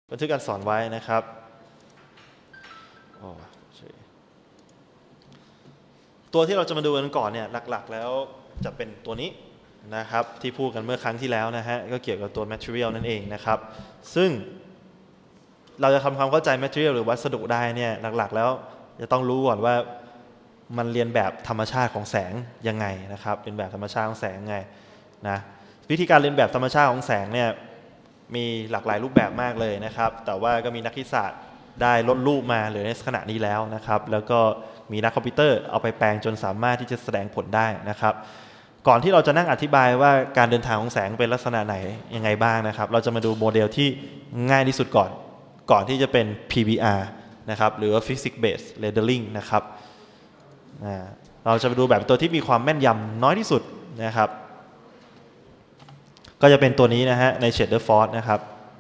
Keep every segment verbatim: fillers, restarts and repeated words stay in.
บันทึกการสอนไว้นะครับตัวที่เราจะมาดูกันก่อนเนี่ยหลักๆแล้วจะเป็นตัวนี้นะครับที่พูดกันเมื่อครั้งที่แล้วนะฮะก็เกี่ยวกับตัว material นั่นเองนะครับซึ่งเราจะทำความเข้าใจ material หรือวัสดุได้เนี่ยหลักๆแล้วจะต้องรู้ก่อนว่ามันเรียนแบบธรรมชาติของแสงยังไงนะครับเป็นแบบธรรมชาติของแสงไงนะวิธีการเรียนแบบธรรมชาติของแสงเนี่ยมีหลากหลายรูปแบบมากเลยนะครับแต่ว่าก็มีนักวิทยาศาสตร์ได้ลดรูปมาเหลือในขณะนี้แล้วนะครับแล้วก็มีนักคอมพิวเตอร์เอาไปแปลงจนสามารถที่จะแสดงผลได้นะครับก่อนที่เราจะนั่งอธิบายว่าการเดินทางของแสงเป็นลักษณะไหนยังไงบ้างนะครับเราจะมาดูโมเดลที่ง่ายที่สุดก่อนก่อนที่จะเป็น พี บี อาร์ นะครับหรือว่า Physics Based Rendering นะครับเราจะไปดูแบบตัวที่มีความแม่นยำน้อยที่สุดนะครับก็จะเป็นตัวนี้นะฮะใน Shader Force นะครับ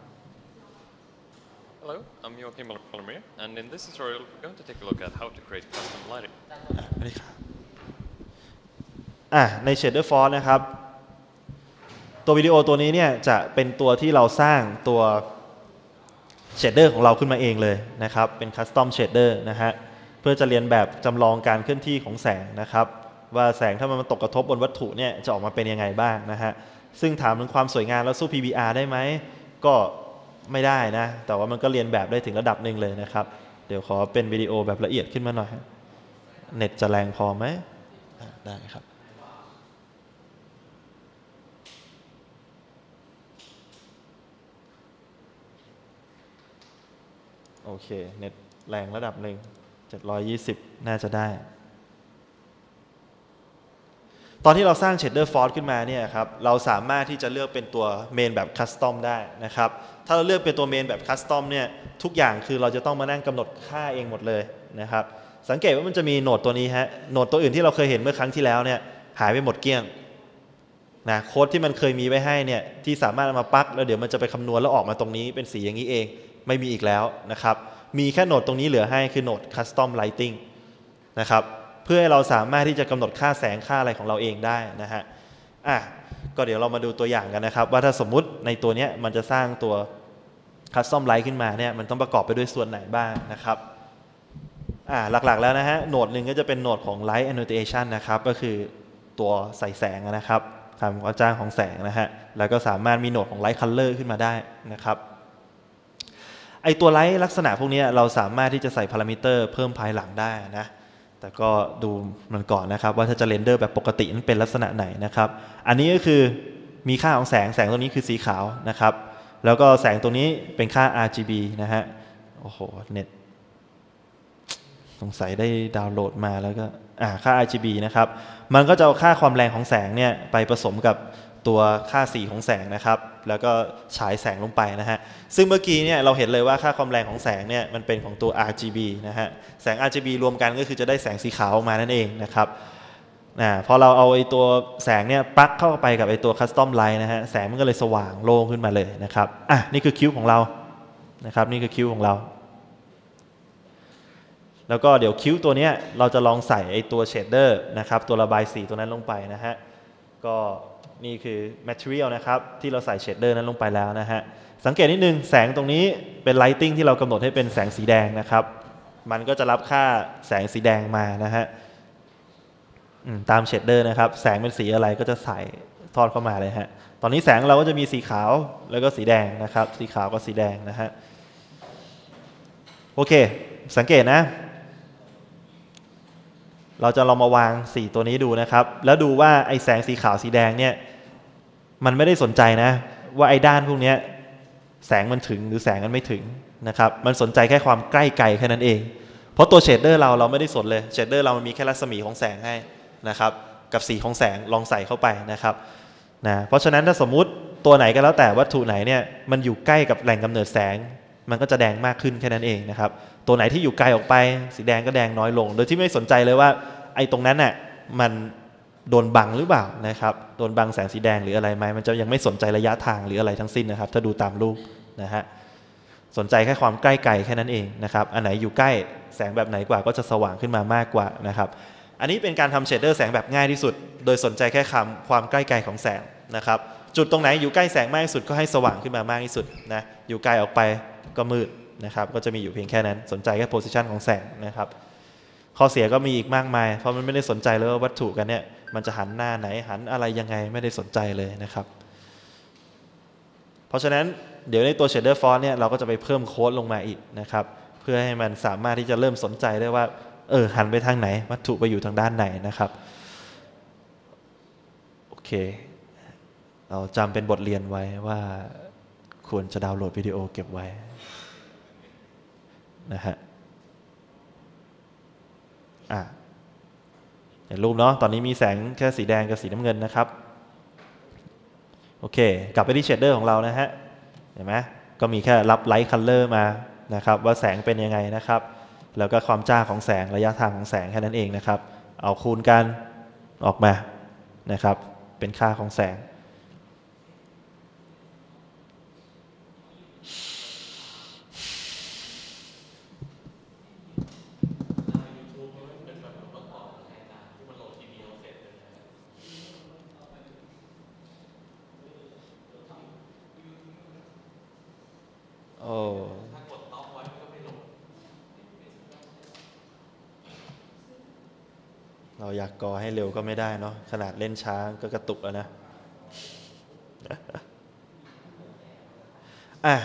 Hello, I'm Joachim Palmer, and in this tutorial we're going to take a look at how to create custom lighting. อ่ะใน Shader Force นะครับตัววิดีโอตัวนี้เนี่ยจะเป็นตัวที่เราสร้างตัว Shader ของเราขึ้นมาเองเลยนะครับเป็น Custom Shader นะฮะเพื่อจะเรียนแบบจำลองการเคลื่อนที่ของแสงนะครับว่าแสงถ้ามันตกกระทบบนวัตถุเนี่ยจะออกมาเป็นยังไงบ้างนะฮะซึ่งถามถึงความสวยงามแล้วสู้ พี บี อาร์ ได้ไหมก็ไม่ได้นะแต่ว่ามันก็เรียนแบบได้ถึงระดับหนึ่งเลยนะครับเดี๋ยวขอเป็นวิดีโอแบบละเอียดขึ้นมาหน่อยเน็ตจะแรงพอไหมได้ครับโอเคเน็ตแรงระดับหนึ่งเจ็ดร้อยยี่สิบน่าจะได้ตอนที่เราสร้าง Shader Force ขึ้นมาเนี่ยครับเราสามารถที่จะเลือกเป็นตัวเมนแบบคัสตอมได้นะครับถ้าเราเลือกเป็นตัวเมนแบบคัสตอมเนี่ยทุกอย่างคือเราจะต้องมานั่งกำหนดค่าเองหมดเลยนะครับสังเกตว่ามันจะมีโหนดตัวนี้ฮะโหนดตัวอื่นที่เราเคยเห็นเมื่อครั้งที่แล้วเนี่ยหายไปหมดเกลี้ยงนะโค้ดที่มันเคยมีไว้ให้เนี่ยที่สามารถเอามาปักแล้วเดี๋ยวมันจะไปคำนวณแล้วออกมาตรงนี้เป็นสีอย่างนี้เองไม่มีอีกแล้วนะครับมีแค่โหนดตรงนี้เหลือให้คือโหนด Custom Lighting นะครับเพื่อให้เราสามารถที่จะกำหนดค่าแสงค่าอะไรของเราเองได้นะฮะอ่ะก็เดี๋ยวเรามาดูตัวอย่างกันนะครับว่าถ้าสมมุติในตัวนี้มันจะสร้างตัว Custom Light ขึ้นมาเนี่ยมันต้องประกอบไปด้วยส่วนไหนบ้างนะครับอ่ะหลักๆแล้วนะฮะโหนดหนึ่งก็จะเป็นโหนดของ Light Annotation นะครับก็คือตัวใส่แสงนะครับทำกระจ่างของแสงนะฮะแล้วก็สามารถมีโหนดของ Light Color ขึ้นมาได้นะครับไอตัวไลท์ลักษณะพวกนี้เราสามารถที่จะใส่พารามิเตอร์เพิ่มภายหลังได้นะแต่ก็ดูมันก่อนนะครับว่าถ้าจะเรนเดอร์แบบปกตินั้นเป็นลักษณะไหนนะครับอันนี้ก็คือมีค่าของแสงแสงตัวนี้คือสีขาวนะครับแล้วก็แสงตัวนี้เป็นค่า อาร์ จี บี นะฮะโอ้โหเน็ตสงสัยได้ดาวน์โหลดมาแล้วก็อ่าค่า อาร์ จี บี นะครับมันก็จะเอาค่าความแรงของแสงเนี่ยไปผสมกับตัวค่าสีของแสงนะครับแล้วก็ฉายแสงลงไปนะฮะซึ่งเมื่อกี้เนี่ยเราเห็นเลยว่าค่าความแรงของแสงเนี่ยมันเป็นของตัว อาร์ จี บี นะฮะแสง อาร์ จี บี รวมกันก็คือจะได้แสงสีขาวออกมานั่นเองนะครับนะพอเราเอาไอ้ตัวแสงเนี่ยปลั๊กเข้าไปกับไอ้ตัว Custom Light นะฮะแสงมันก็เลยสว่างโล่งขึ้นมาเลยนะครับอ่ะนี่คือคิ้วของเรานะครับนี่คือคิ้วของเราแล้วก็เดี๋ยวคิ้วตัวนี้เราจะลองใส่ไอ้ตัวเชดเดอร์นะครับตัวระบายสีตัวนั้นลงไปนะฮะก็นี่คือ material นะครับที่เราใส่เชดเดอร์นั้นลงไปแล้วนะฮะสังเกตนิดนึงแสงตรงนี้เป็น lighting ที่เรากำหนดให้เป็นแสงสีแดงนะครับมันก็จะรับค่าแสงสีแดงมานะฮะตามเชดเดอร์นะครับแสงเป็นสีอะไรก็จะใส่ทอดเข้ามาเลยฮะตอนนี้แสงเราก็จะมีสีขาวแล้วก็สีแดงนะครับสีขาวกับสีแดงนะฮะโอเคสังเกตนะเราจะลองมาวางสีตัวนี้ดูนะครับแล้วดูว่าไอ้แสงสีขาวสีแดงเนี่ยมันไม่ได้สนใจนะว่าไอ้ด้านพวกนี้แสงมันถึงหรือแสงมันไม่ถึงนะครับมันสนใจแค่ความใกล้ไกลแค่นั้นเองเพราะตัวเชดเดอร์เราเราไม่ได้สนเลยเชดเดอร์เรามันมีแค่รัศมีของแสงให้นะครับกับสีของแสงลองใส่เข้าไปนะครับนะเพราะฉะนั้นถ้าสมมุติตัวไหนก็แล้วแต่วัตถุไหนเนี่ยมันอยู่ใกล้กับแหล่งกำเนิดแสงมันก็จะแดงมากขึ้นแค่นั้นเองนะครับตัวไหนที่อยู่ไกลออกไปสีแดงก็แดงน้อยลงโดยที่ไม่สนใจเลยว่าไอ้ตรงนั้นน่ะมันโดนบังหรือเปล่านะครับโดนบังแสงสีแดงหรืออะไรไหมมันจะยังไม่สนใจระยะทางหรืออะไรทั้งสิ้นนะครับถ้าดูตามรูปนะฮะสนใจแค่ความใกล้ไกลแค่นั้นเองนะครับอันไหนอยู่ใกล้แสงแบบไหนกว่าก็จะสว่างขึ้นมามากกว่านะครับอันนี้เป็นการทำเชดเดอร์แสงแบบง่ายที่สุดโดยสนใจแค่คำความใกล้ไกลของแสงนะครับจุดตรงไหนอยู่ใกล้แสงมากที่สุดก็ให้สว่างขึ้นมามากที่สุดนะอยู่ไกลออกไปก็มืดนะครับก็จะมีอยู่เพียงแค่นั้นสนใจแค่โพซิชันของแสงนะครับข้อเสียก็มีอีกมากมายเพราะมันไม่ได้สนใจเลยว่าวัตถุกันเนี่ยมันจะหันหน้าไหนหันอะไรยังไงไม่ได้สนใจเลยนะครับเพราะฉะนั้นเดี๋ยวในตัว shader font เนี่ยเราก็จะไปเพิ่มโค้ดลงมาอีกนะครับเพื่อให้มันสามารถที่จะเริ่มสนใจได้ว่าเออหันไปทางไหนวัตถุไปอยู่ทางด้านไหนนะครับโอเคเราจำเป็นบทเรียนไว้ว่าควรจะดาวน์โหลดวิดีโอเก็บไว้นะฮะอ่ะเห็นรูปเนาะตอนนี้มีแสงแค่สีแดงกับสีน้ำเงินนะครับโอเคกลับไปที่เชดเดอร์ของเรานะฮะเห็นไหมก็มีแค่รับไลท์คัลเลอร์มานะครับว่าแสงเป็นยังไงนะครับแล้วก็ความจ้าของแสงระยะทางของแสงแค่นั้นเองนะครับเอาคูณกันออกมานะครับเป็นค่าของแสงโอ้เราอยากกอให้เร็วก็ไม่ได้เนาะขนาดเล่นช้าก็กระตุกแล้วนะอ่ะ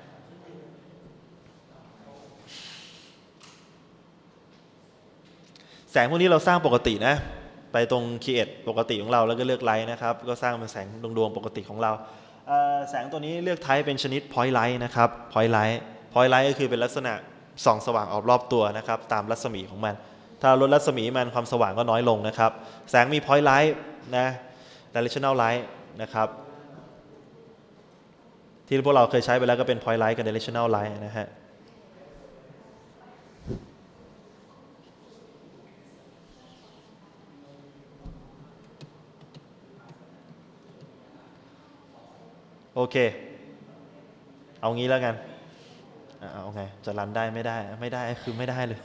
แสงพวกนี้เราสร้างปกตินะไปตรง Create ปกติของเราแล้วก็เลือกไลท์นะครับก็สร้างเป็นแสงดวงๆปกติของเราแสงตัวนี้เลือกไทป์เป็นชนิด Point Light นะครับ Point Light Point Light ก็คือเป็นลักษณะส่องสว่างออกรอบตัวนะครับตามรัศมีของมันถ้าลดรัศมีมันความสว่างก็น้อยลงนะครับแสงมี Point Light นะ Directional Light นะครับที่พวกเราเคยใช้ไปแล้วก็เป็น Point Light กับ Directional Light นะฮะโอเคเอางี้แล้วกันเอาไงจะรันได้ไม่ได้ไม่ได้คือไม่ได้เลย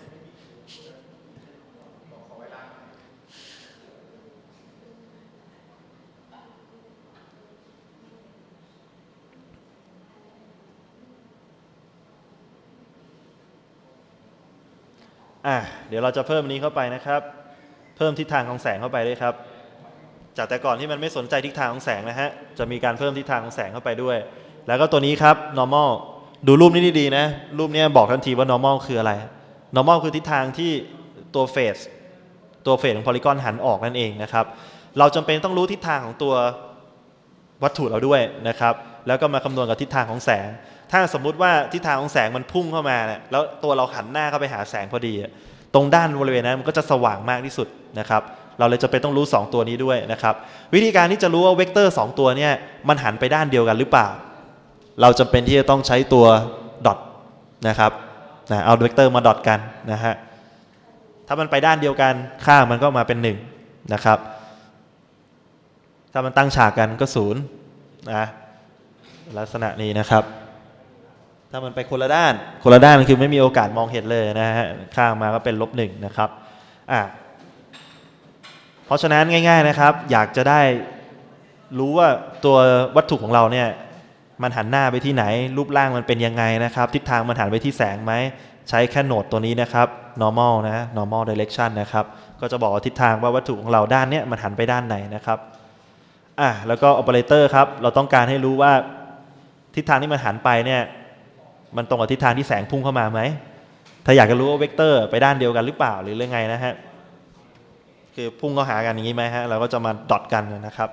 อ่ะเดี๋ยวเราจะเพิ่มนี้เข้าไปนะครับเพิ่มทิศทางของแสงเข้าไปด้วยครับจากแต่ก่อนที่มันไม่สนใจทิศทางของแสงนะฮะจะมีการเพิ่มทิศทางของแสงเข้าไปด้วยแล้วก็ตัวนี้ครับ normal ดูรูปนี้ดีๆนะรูปนี้บอกทันทีว่า normal คืออะไร normal คือทิศทางที่ตัวเฟสตัวเฟสของ polygon หันออกนั่นเองนะครับเราจำเป็นต้องรู้ทิศทางของตัววัตถุเราด้วยนะครับแล้วก็มาคำนวณกับทิศทางของแสงถ้าสมมุติว่าทิศทางของแสงมันพุ่งเข้ามาเนี่ยแล้วตัวเราหันหน้าเข้าไปหาแสงพอดีตรงด้านบริเวณนั้นมันก็จะสว่างมากที่สุดนะครับเราเลยจะเป็นต้องรู้สองตัวนี้ด้วยนะครับวิธีการที่จะรู้ว่าเวกเตอร์สองตัวเนี่ยมันหันไปด้านเดียวกันหรือเปล่าเราจำเป็นที่จะต้องใช้ตัวดอทนะครับนะเอาเวกเตอร์มาดอทกันนะฮะถ้ามันไปด้านเดียวกันค่ามันก็มาเป็นหนึ่งนะครับถ้ามันตั้งฉากกันก็ศูนย์นะลักษณะนี้นะครับถ้ามันไปคนละด้านคนละด้านคือไม่มีโอกาสมองเห็นเลยนะฮะค่ามาก็เป็นลบหนึ่งนะครับอ่ะเพราะฉะนั้นง่ายๆนะครับอยากจะได้รู้ว่าตัววัตถุของเราเนี่ยมันหันหน้าไปที่ไหนรูปร่างมันเป็นยังไงนะครับทิศทางมันหันไปที่แสงไหมใช้แค่โหนดตัวนี้นะครับ normal นะ normal direction นะครับก็จะบอกทิศทางว่าวัตถุของเราด้านเนี้ยมันหันไปด้านไหนนะครับอ่ะแล้วก็ operator ครับเราต้องการให้รู้ว่าทิศทางที่มันหันไปเนี่ยมันตรงกับทิศทางที่แสงพุ่งเข้ามาไหมถ้าอยากจะรู้ว่าเวกเตอร์ไปด้านเดียวกันหรือเปล่าหรือเรื่องไงนะฮะคือพุ่งเข้าหากันอย่างนี้ไหมฮะเราก็จะมาดอทกันนะครับ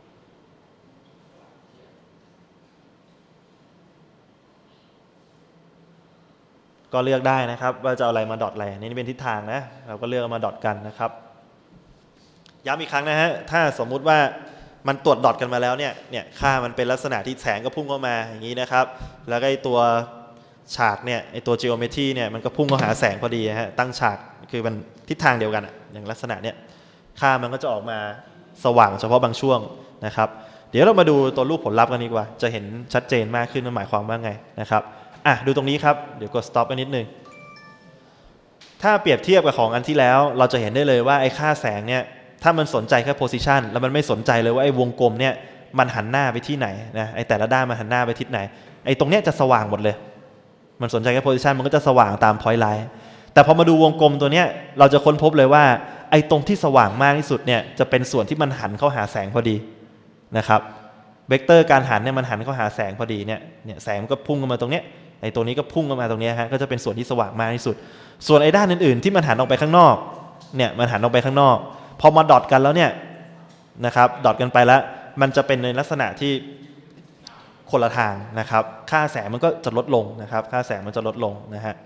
ก็เลือกได้นะครับว่าจะเอาอะไรมาดอทอะไรนี่เป็นทิศทางนะเราก็เลือกมาดอทกันนะครับย้ำอีกครั้งนะฮะถ้าสมมุติว่ามันตรวจดอทกันมาแล้วเนี่ยเนี่ยค่ามันเป็นลักษณะที่แสงก็พุ่งเข้ามาอย่างนี้นะครับแล้วก็ไอตัวฉากเนี่ยไอตัว geometry เนี่ยมันก็พุ่งเข้าหาแสงพอดีฮะตั้งฉากคือมันทิศทางเดียวกันอย่างลักษณะเนี่ยค่ามันก็จะออกมาสว่างเฉพาะบางช่วงนะครับเดี๋ยวเรามาดูตัวรูปผลลัพธ์กันดีกว่าจะเห็นชัดเจนมากขึ้นมันหมายความว่าไงนะครับอ่ะดูตรงนี้ครับเดี๋ยวกด stop ไปนิดนึงถ้าเปรียบเทียบกับของอันที่แล้วเราจะเห็นได้เลยว่าไอ้ค่าแสงเนี่ยถ้ามันสนใจแค่ position แล้วมันไม่สนใจเลยว่าไอ้วงกลมเนี่ยมันหันหน้าไปที่ไหนนะไอ้แต่ละด้านมันหันหน้าไปทิศไหนไอ้ตรงเนี้ยจะสว่างหมดเลยมันสนใจแค่ position มันก็จะสว่างตาม point light แต่พอมาดูวงกลมตัวเนี้ยเราจะค้นพบเลยว่าไอ้ตรงที่สว่างมากที่สุดเนี่ยจะเป็นส่วนที่มันหันเข้าหาแสงพอดีนะครับเวกเตอร์การหันเนี่ยมันหันเข้าหาแสงพอดีเนี่ยเนี่ยแสงมันก็พุ่งเข้ามาตรงเนี้ยไอ้ตัวนี้ก็พุ่งเข้ามาตรงนี้ฮะก็จะเป็นส่วนที่สว่างมากที่สุดส่วนไอ้ด้านอื่นๆที่มันหันออกไปข้างนอกเนี่ยมันหันออกไปข้างนอกพอมาดอทกันแล้วเนี่ยนะครับดอทกันไปแล้วมันจะเป็นในลักษณะที่คนละทางนะครับค่าแสงมันก็จะลดลงนะครับค่าแสงมันจะลดลงนะฮะ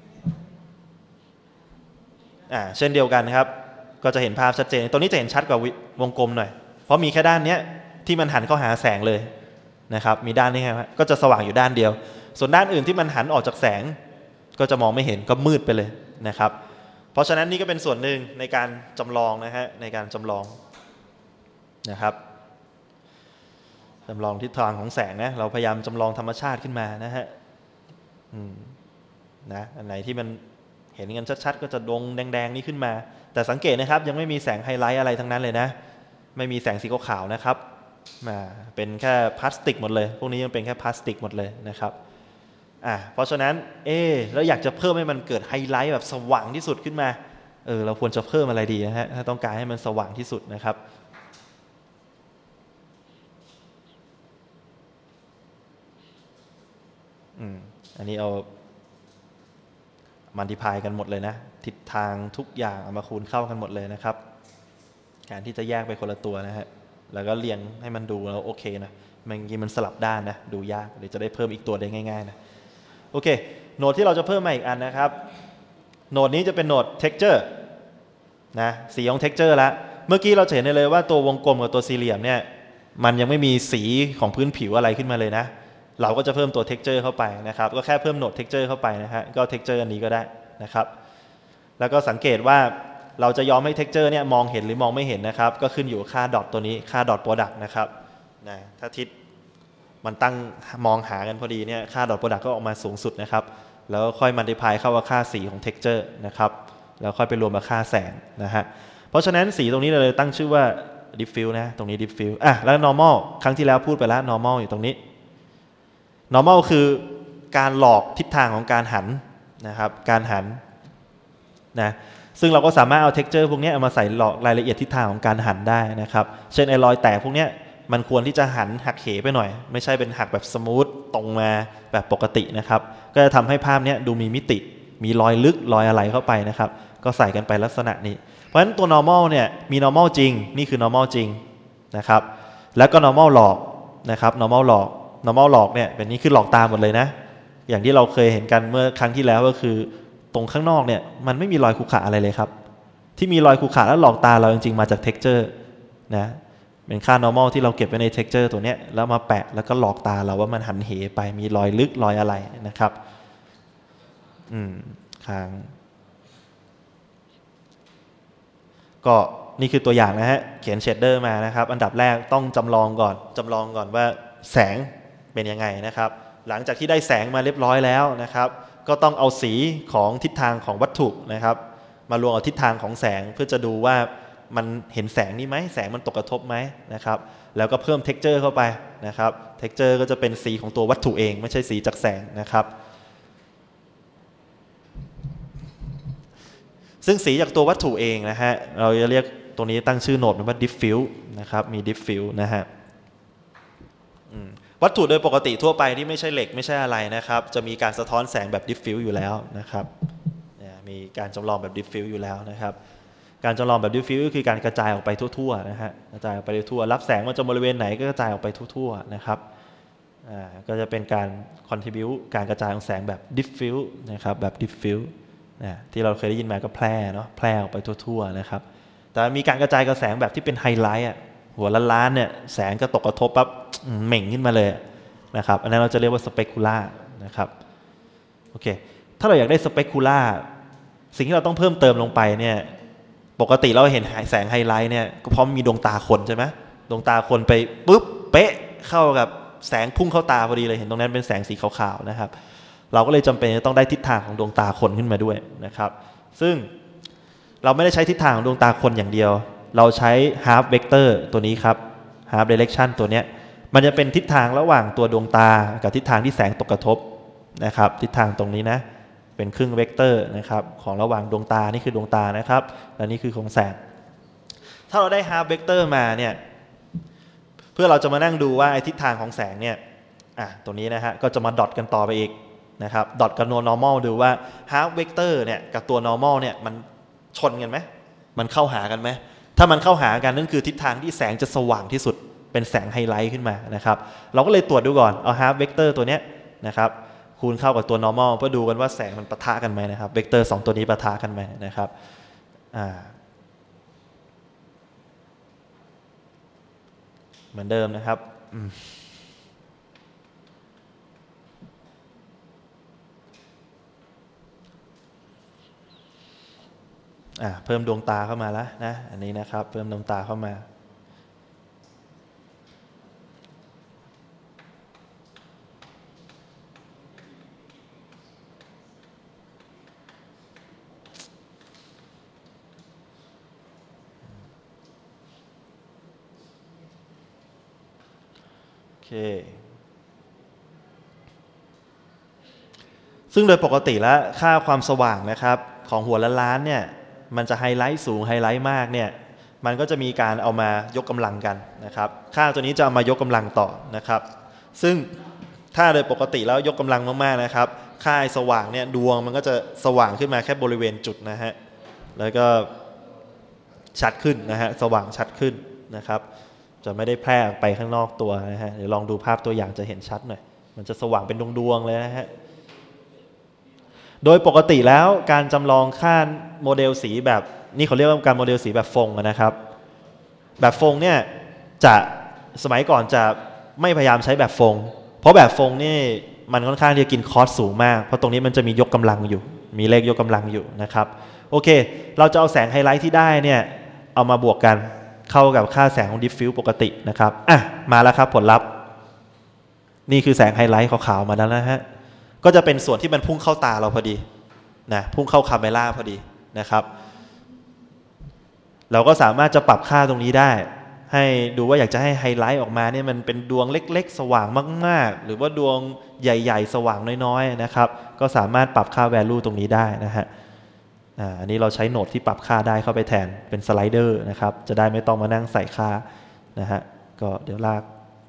อ่าเช่นเดียวกันครับก็จะเห็นภาพชัดเจนตัวนี้จะเห็นชัดกว่าวงกลมหน่อยเพราะมีแค่ด้านนี้ที่มันหันเข้าหาแสงเลยนะครับมีด้านนี้ครับก็จะสว่างอยู่ด้านเดียวส่วนด้านอื่นที่มันหันออกจากแสงก็จะมองไม่เห็นก็มืดไปเลยนะครับเพราะฉะนั้นนี่ก็เป็นส่วนหนึ่งในการจำลองนะฮะในการจำลองนะครับจำลองทิศทางของแสงนะเราพยายามจำลองธรรมชาติขึ้นมานะฮะนะอันไหนที่มันเห็นกันชัดๆก็จะดวงแดงๆนี้ขึ้นมาแต่สังเกตนะครับยังไม่มีแสงไฮไลท์อะไรทั้งนั้นเลยนะไม่มีแสงสีขาวๆนะครับมาเป็นแค่พลาสติกหมดเลยพวกนี้ยังเป็นแค่พลาสติกหมดเลยนะครับอ่ะเพราะฉะนั้นเออแล้วอยากจะเพิ่มให้มันเกิดไฮไลท์แบบสว่างที่สุดขึ้นมาเออเราควรจะเพิ่มอะไรดีนะฮะถ้าต้องการให้มันสว่างที่สุดนะครับอืมอันนี้เอามัลติพายกันหมดเลยนะทิศทางทุกอย่างเอามาคูณเข้ากันหมดเลยนะครับการที่จะแยกไปคนละตัวนะฮะแล้วก็เรียงให้มันดูแล้วโอเคนะบางทีมันสลับด้านนะดูยากเดี๋ยวจะได้เพิ่มอีกตัวได้ง่ายๆนะโอเคโหนดที่เราจะเพิ่มมาอีกอันนะครับโหนดนี้จะเป็นโหนด texture นะสีของ texture แล้วเมื่อกี้เราเห็นได้เลยว่าตัววงกลมกับตัวสี่เหลี่ยมเนี่ยมันยังไม่มีสีของพื้นผิวอะไรขึ้นมาเลยนะเราก็จะเพิ่มตัว texture เข้าไปนะครับก็แค่เพิ่มโหนด texture เข้าไปนะฮะก็ texture อันนี้ก็ได้นะครับแล้วก็สังเกตว่าเราจะยอมให้ texture เนี่ยมองเห็นหรือมองไม่เห็นนะครับก็ขึ้นอยู่ค่าดอทตัวนี้ค่าดอท product นะครับนะถ้าทิศมันตั้งมองหากันพอดีเนี่ยค่าดอท product ก็ออกมาสูงสุดนะครับแล้วค่อย multiply เข้ากับค่าสีของ texture นะครับแล้วค่อยไปรวมกับค่าแสงนะฮะเพราะฉะนั้นสีตรงนี้เราเลยตั้งชื่อว่า diffuse นะตรงนี้ diffuse อ่ะแล้ว normal ครั้งที่แล้วพูดไปแล้ว normal อยู่ตรงนี้ normal คือการหลอกทิศทางของการหันนะครับการหันนะซึ่งเราก็สามารถเอา texture พวกนี้เอามาใส่หลอกรายละเอียดทิศทางของการหันได้นะครับเช่นไอ้รอยแตกพวกนี้มันควรที่จะหันหักเหไปหน่อยไม่ใช่เป็นหักแบบสมูทตรงมาแบบปกตินะครับก็จะทำให้ภาพนี้ดูมีมิติมีรอยลึกรอยอะไรเข้าไปนะครับก็ใส่กันไปลักษณะนี้เพราะฉะนั้นตัว normal เนี่ยมี normal จริงนี่คือ normal จริงนะครับแล้วก็ normal หลอกนะครับ normal หลอก normal หลอกเนี่ยเป็นนี้คือหลอกตาหมดเลยนะอย่างที่เราเคยเห็นกันเมื่อครั้งที่แล้วก็คือตรงข้างนอกเนี่ยมันไม่มีรอยขรุขระอะไรเลยครับที่มีรอยขรุขระแล้วหลอกตาเราจริงๆมาจาก texture นะเป็นค่า normal ที่เราเก็บไว้ใน texture ตัวเนี้ยแล้วมาแปะแล้วก็หลอกตาเราว่ามันหันเหไปมีรอยลึกรอยอะไรนะครับอืมค้างก็นี่คือตัวอย่างนะฮะเขียนเชดเดอร์มานะครับอันดับแรกต้องจำลองก่อนจำลองก่อนว่าแสงเป็นยังไงนะครับหลังจากที่ได้แสงมาเรียบร้อยแล้วนะครับก็ต้องเอาสีของทิศทางของวัตถุนะครับมารวมกับทิศทางของแสงเพื่อจะดูว่ามันเห็นแสงนี้ไหมแสงมันตกกระทบไหมนะครับแล้วก็เพิ่ม texture เข้าไปนะครับ texture ก็จะเป็นสีของตัววัตถุเองไม่ใช่สีจากแสงนะครับซึ่งสีจากตัววัตถุเองนะฮะเราจะเรียกตัวนี้ตั้งชื่อโหนดว่า diffuse นะครับมี diffuse นะฮะวัตถุโดยปกติทั่วไปที่ไม่ใช่เหล็กไม่ใช่อะไรนะครับจะมีการสะท้อนแสงแบบ diffuse อยู่แล้วนะครับมีการจำลองแบบ diffuse อยู่แล้วนะครับการจำลองแบบ diffuse ก็คือการกระจายออกไปทั่วๆนะฮะกระจายออกไปทั่วรับแสงมาจากบริเวณไหนก็กระจายออกไปทั่วๆนะครับอ่าก็จะเป็นการ contribute การกระจายของแสงแบบ diffuse นะครับแบบ diffuse นะที่เราเคยได้ยินมาก็แพร่เนาะแพร่ออกไปทั่วๆนะครับแต่มีการกระจายกระแสงแบบที่เป็นไฮไลท์อ่ะหัวล้านๆเนี่ยแสงก็ตกกระทบปั๊บเหม่งขึ้นมาเลยนะครับอันนั้นเราจะเรียกว่าสเปกุล่านะครับโอเคถ้าเราอยากได้สเปกุล่าสิ่งที่เราต้องเพิ่มเติมลงไปเนี่ยปกติเราเห็นแสงไฮไลท์เนี่ยก็เพราะมีดวงตาคนใช่ไหมดวงตาคนไปปุ๊บเป๊ะเข้ากับแสงพุ่งเข้าตาพอดีเลยเห็นตรงนั้นเป็นแสงสีขาวๆนะครับเราก็เลยจำเป็นจะต้องได้ทิศทางของดวงตาคนขึ้นมาด้วยนะครับซึ่งเราไม่ได้ใช้ทิศทางของดวงตาคนอย่างเดียวเราใช้ half vector ตัวนี้ครับ half direction ตัวเนี้ยมันจะเป็นทิศทางระหว่างตัวดวงตากับทิศทางที่แสงตกกระทบนะครับทิศทางตรงนี้นะเป็นครึ่งเวกเตอร์นะครับของระหว่างดวงตานี่คือดวงตานะครับและนี่คือโครงแสงถ้าเราได้ฮาล์ฟเวกเตอร์มาเนี่ยเพื่อเราจะมานั่งดูว่าไอ้ทิศทางของแสงเนี่ยอ่ะตรงนี้นะฮะก็จะมาดอทกันต่อไปอีกนะครับดอทกับตัว normal ดูว่า half vector เนี่ยกับตัว normal เนี่ยมันชนกันไหมมันเข้าหากันไหมถ้ามันเข้าหากันนั่นคือทิศทางที่แสงจะสว่างที่สุดเป็นแสงไฮไลท์ขึ้นมานะครับเราก็เลยตรวจดูก่อนเอา half vector ตัวเนี้ยนะครับคูณเข้ากับตัว normal เพื่อดูกันว่าแสงมันปะทะกันไหมนะครับเวกเตอร์สองตัวนี้ปะทะกันไหมนะครับอ่าเหมือนเดิมนะครับอ่าเพิ่มดวงตาเข้ามาแล้วนะอันนี้นะครับเพิ่มดวงตาเข้ามาโอเคซึ่งโดยปกติแล้วค่าความสว่างนะครับของหัวล้านล้านเนี่ยมันจะไฮไลท์สูงไฮไลท์มากเนี่ยมันก็จะมีการเอามายกกำลังกันนะครับค่าตัวนี้จะเอามายกกำลังต่อนะครับซึ่งถ้าโดยปกติแล้วยกกำลังมากๆนะครับค่าสว่างเนี่ยดวงมันก็จะสว่างขึ้นมาแค่บริเวณจุดนะฮะแล้วก็ชัดขึ้นนะฮะสว่างชัดขึ้นนะครับจะไม่ได้แพร่ออกไปข้างนอกตัวนะฮะเดี๋ยวลองดูภาพตัวอย่างจะเห็นชัดหน่อยมันจะสว่างเป็นดวงๆเลยนะฮะโดยปกติแล้วการจำลองค่าโมเดลสีแบบนี่เขาเรียกว่าการโมเดลสีแบบฟงนะครับแบบฟงเนี่ยจะสมัยก่อนจะไม่พยายามใช้แบบฟงเพราะแบบฟงนี่มันค่อนข้างที่จะกินคอสสูงมากเพราะตรงนี้มันจะมียกกำลังอยู่มีเลขยกกำลังอยู่นะครับโอเคเราจะเอาแสงไฮไลท์ที่ได้เนี่ยเอามาบวกกันเข้ากับค่าแสงของดิฟฟิวปกตินะครับอ่ะมาแล้วครับผลลัพธ์นี่คือแสงไฮไลท์ขาวๆมาแล้วนะฮะก็จะเป็นส่วนที่มันพุ่งเข้าตาเราพอดีนะพุ่งเข้าคาเมล่าพอดีนะครับเราก็สามารถจะปรับค่าตรงนี้ได้ให้ดูว่าอยากจะให้ไฮไลท์ออกมาเนี่ยมันเป็นดวงเล็กๆสว่างมากๆหรือว่าดวงใหญ่ๆสว่างน้อยๆนะครับก็สามารถปรับค่า value ตรงนี้ได้นะฮะอันนี้เราใช้โหนดที่ปรับค่าได้เข้าไปแทนเป็นสไลเดอร์นะครับจะได้ไม่ต้องมานั่งใส่ค่านะฮะก็เดี๋ยวลาก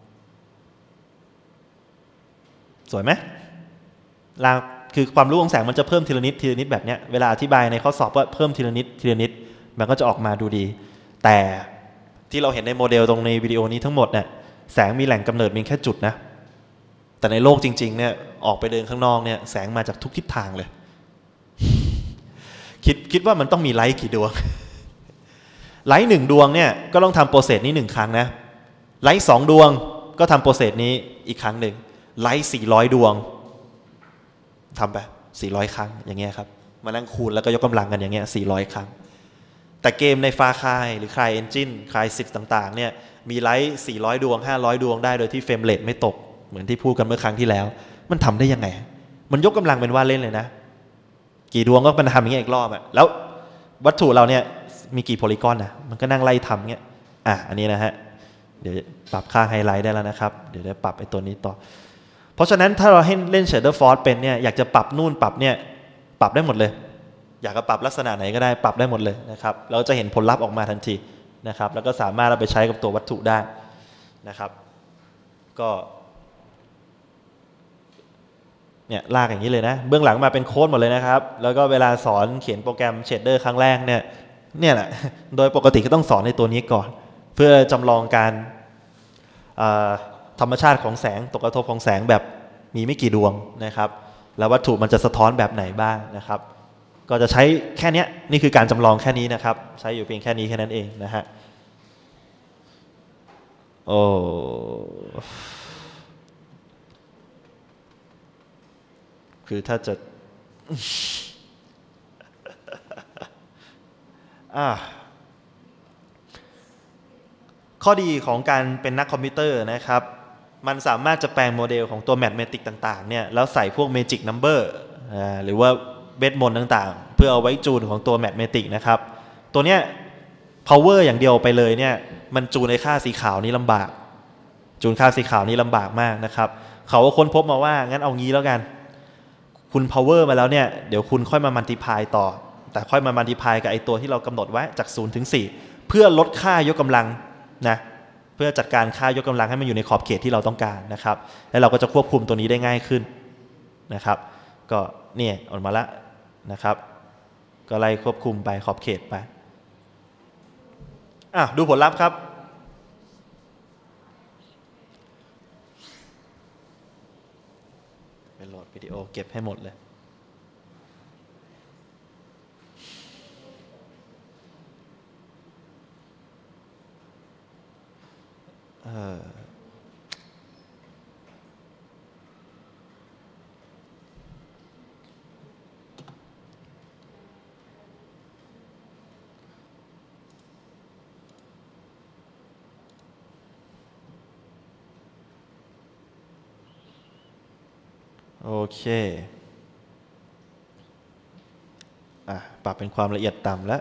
สวยไหมลากคือความรู้ของแสงมันจะเพิ่มทีละนิดทีละนิดแบบเนี้ยเวลาอธิบายในข้อสอบว่าเพิ่มทีละนิดทีละนิดมันก็จะออกมาดูดีแต่ที่เราเห็นในโมเดลตรงในวิดีโอนี้ทั้งหมดเนี่ยแสงมีแหล่งกำเนิดเพียงแค่จุดนะแต่ในโลกจริงๆเนี่ยออกไปเดินข้างนอกเนี่ยแสงมาจากทุกทิศทางเลยคิดคิดว่ามันต้องมีไลท์กี่ดวงไลท์หนึ่งดวงเนี่ยก็ต้องทำโปรเซสนี้หนึ่งครั้งนะไลท์สองดวงก็ทำโปรเซสนี้อีกครั้งหนึ่งไลท์สี่ร้อยดวงทำไปสี่ร้อยครั้งอย่างเงี้ยครับมานั่งคูณแล้วก็ยกกำลังกันอย่างเงี้ยสี่ร้อยครั้งแต่เกมในฟาคายหรือคลายเอนจินคลายซิกต่างๆเนี่ยมีไลท์สี่ร้อยดวงห้าร้อยดวงได้โดยที่เฟรมเรทไม่ตกเหมือนที่พูดกันเมื่อครั้งที่แล้วมันทำได้ยังไงมันยกกำลังเป็นว่าเล่นเลยนะกี่ดวงก็มันทำอย่างเงี้ยอีกรอบอะแล้ววัตถุเราเนี่ยมีกี่โพลีกอนนะมันก็นั่งไล่ทำเงี้ยอ่ะอันนี้นะฮะเดี๋ยวปรับค่าไฮไลท์ได้แล้วนะครับเดี๋ยวจะปรับไอ้ตัวนี้ต่อเพราะฉะนั้นถ้าเราให้เล่น Shader Force เป็นเนี่ยอยากจะปรับนู่นปรับเนี่ยปรับได้หมดเลยอยากจะปรับลักษณะไหนก็ได้ปรับได้หมดเลยนะครับเราจะเห็นผลลัพธ์ออกมาทันทีนะครับแล้วก็สามารถเอาไปใช้กับตัววัตถุได้นะครับก็เนี่ยลากอย่างนี้เลยนะเบื้องหลังมาเป็นโค้ดหมดเลยนะครับแล้วก็เวลาสอนเขียนโปรแกรม Shader ครั้งแรกเนี่ยเนี่ยแหละโดยปกติก็ต้องสอนในตัวนี้ก่อนเพื่อจำลองการธรรมชาติของแสงตกกระทบของแสงแบบมีไม่กี่ดวงนะครับแล้ววัตถุมันจะสะท้อนแบบไหนบ้างนะครับก็จะใช้แค่นี้นี่คือการจำลองแค่นี้นะครับใช้อยู่เพียงแค่นี้แค่นั้นเองนะฮะโอ้คือถ้าจะอ่าข้อดีของการเป็นนักคอมพิวเตอร์นะครับมันสามารถจะแปลงโมเดลของตัวแมทเมติกต่างๆเนี่ยแล้วใส่พวกเมจิกนัมเบอร์หรือว่าเวทมนต์ต่างๆเพื่อเอาไว้จูนของตัวแมทเมติกนะครับตัวเนี้ย power อย่างเดียวไปเลยเนี่ยมันจูนในค่าสีขาวนี้ลำบากจูนค่าสีขาวนี้ลำบากมากนะครับเขาก็ค้นพบมาว่างั้นเอางี้แล้วกันคุณ power มาแล้วเนี่ยเดี๋ยวคุณค่อยมา multiply ต่อแต่ค่อยมา multiply กับไอตัวที่เรากำหนดไว้จากศูนย์ถึงสี่เพื่อลดค่ายกกำลังนะเพื่อจัดการค่ายกกำลังให้มันอยู่ในขอบเขตที่เราต้องการนะครับแล้วเราก็จะควบคุมตัวนี้ได้ง่ายขึ้นนะครับก็เนี่ยออกมาแล้วนะครับก็ไล่ควบคุมไปขอบเขตไปอ่ะดูผลลัพธ์ครับไปโหลดวิดีโอเก็บให้หมดเลยเออโอเคอ่ะปรับเป็นความละเอียดต่ำแล้ว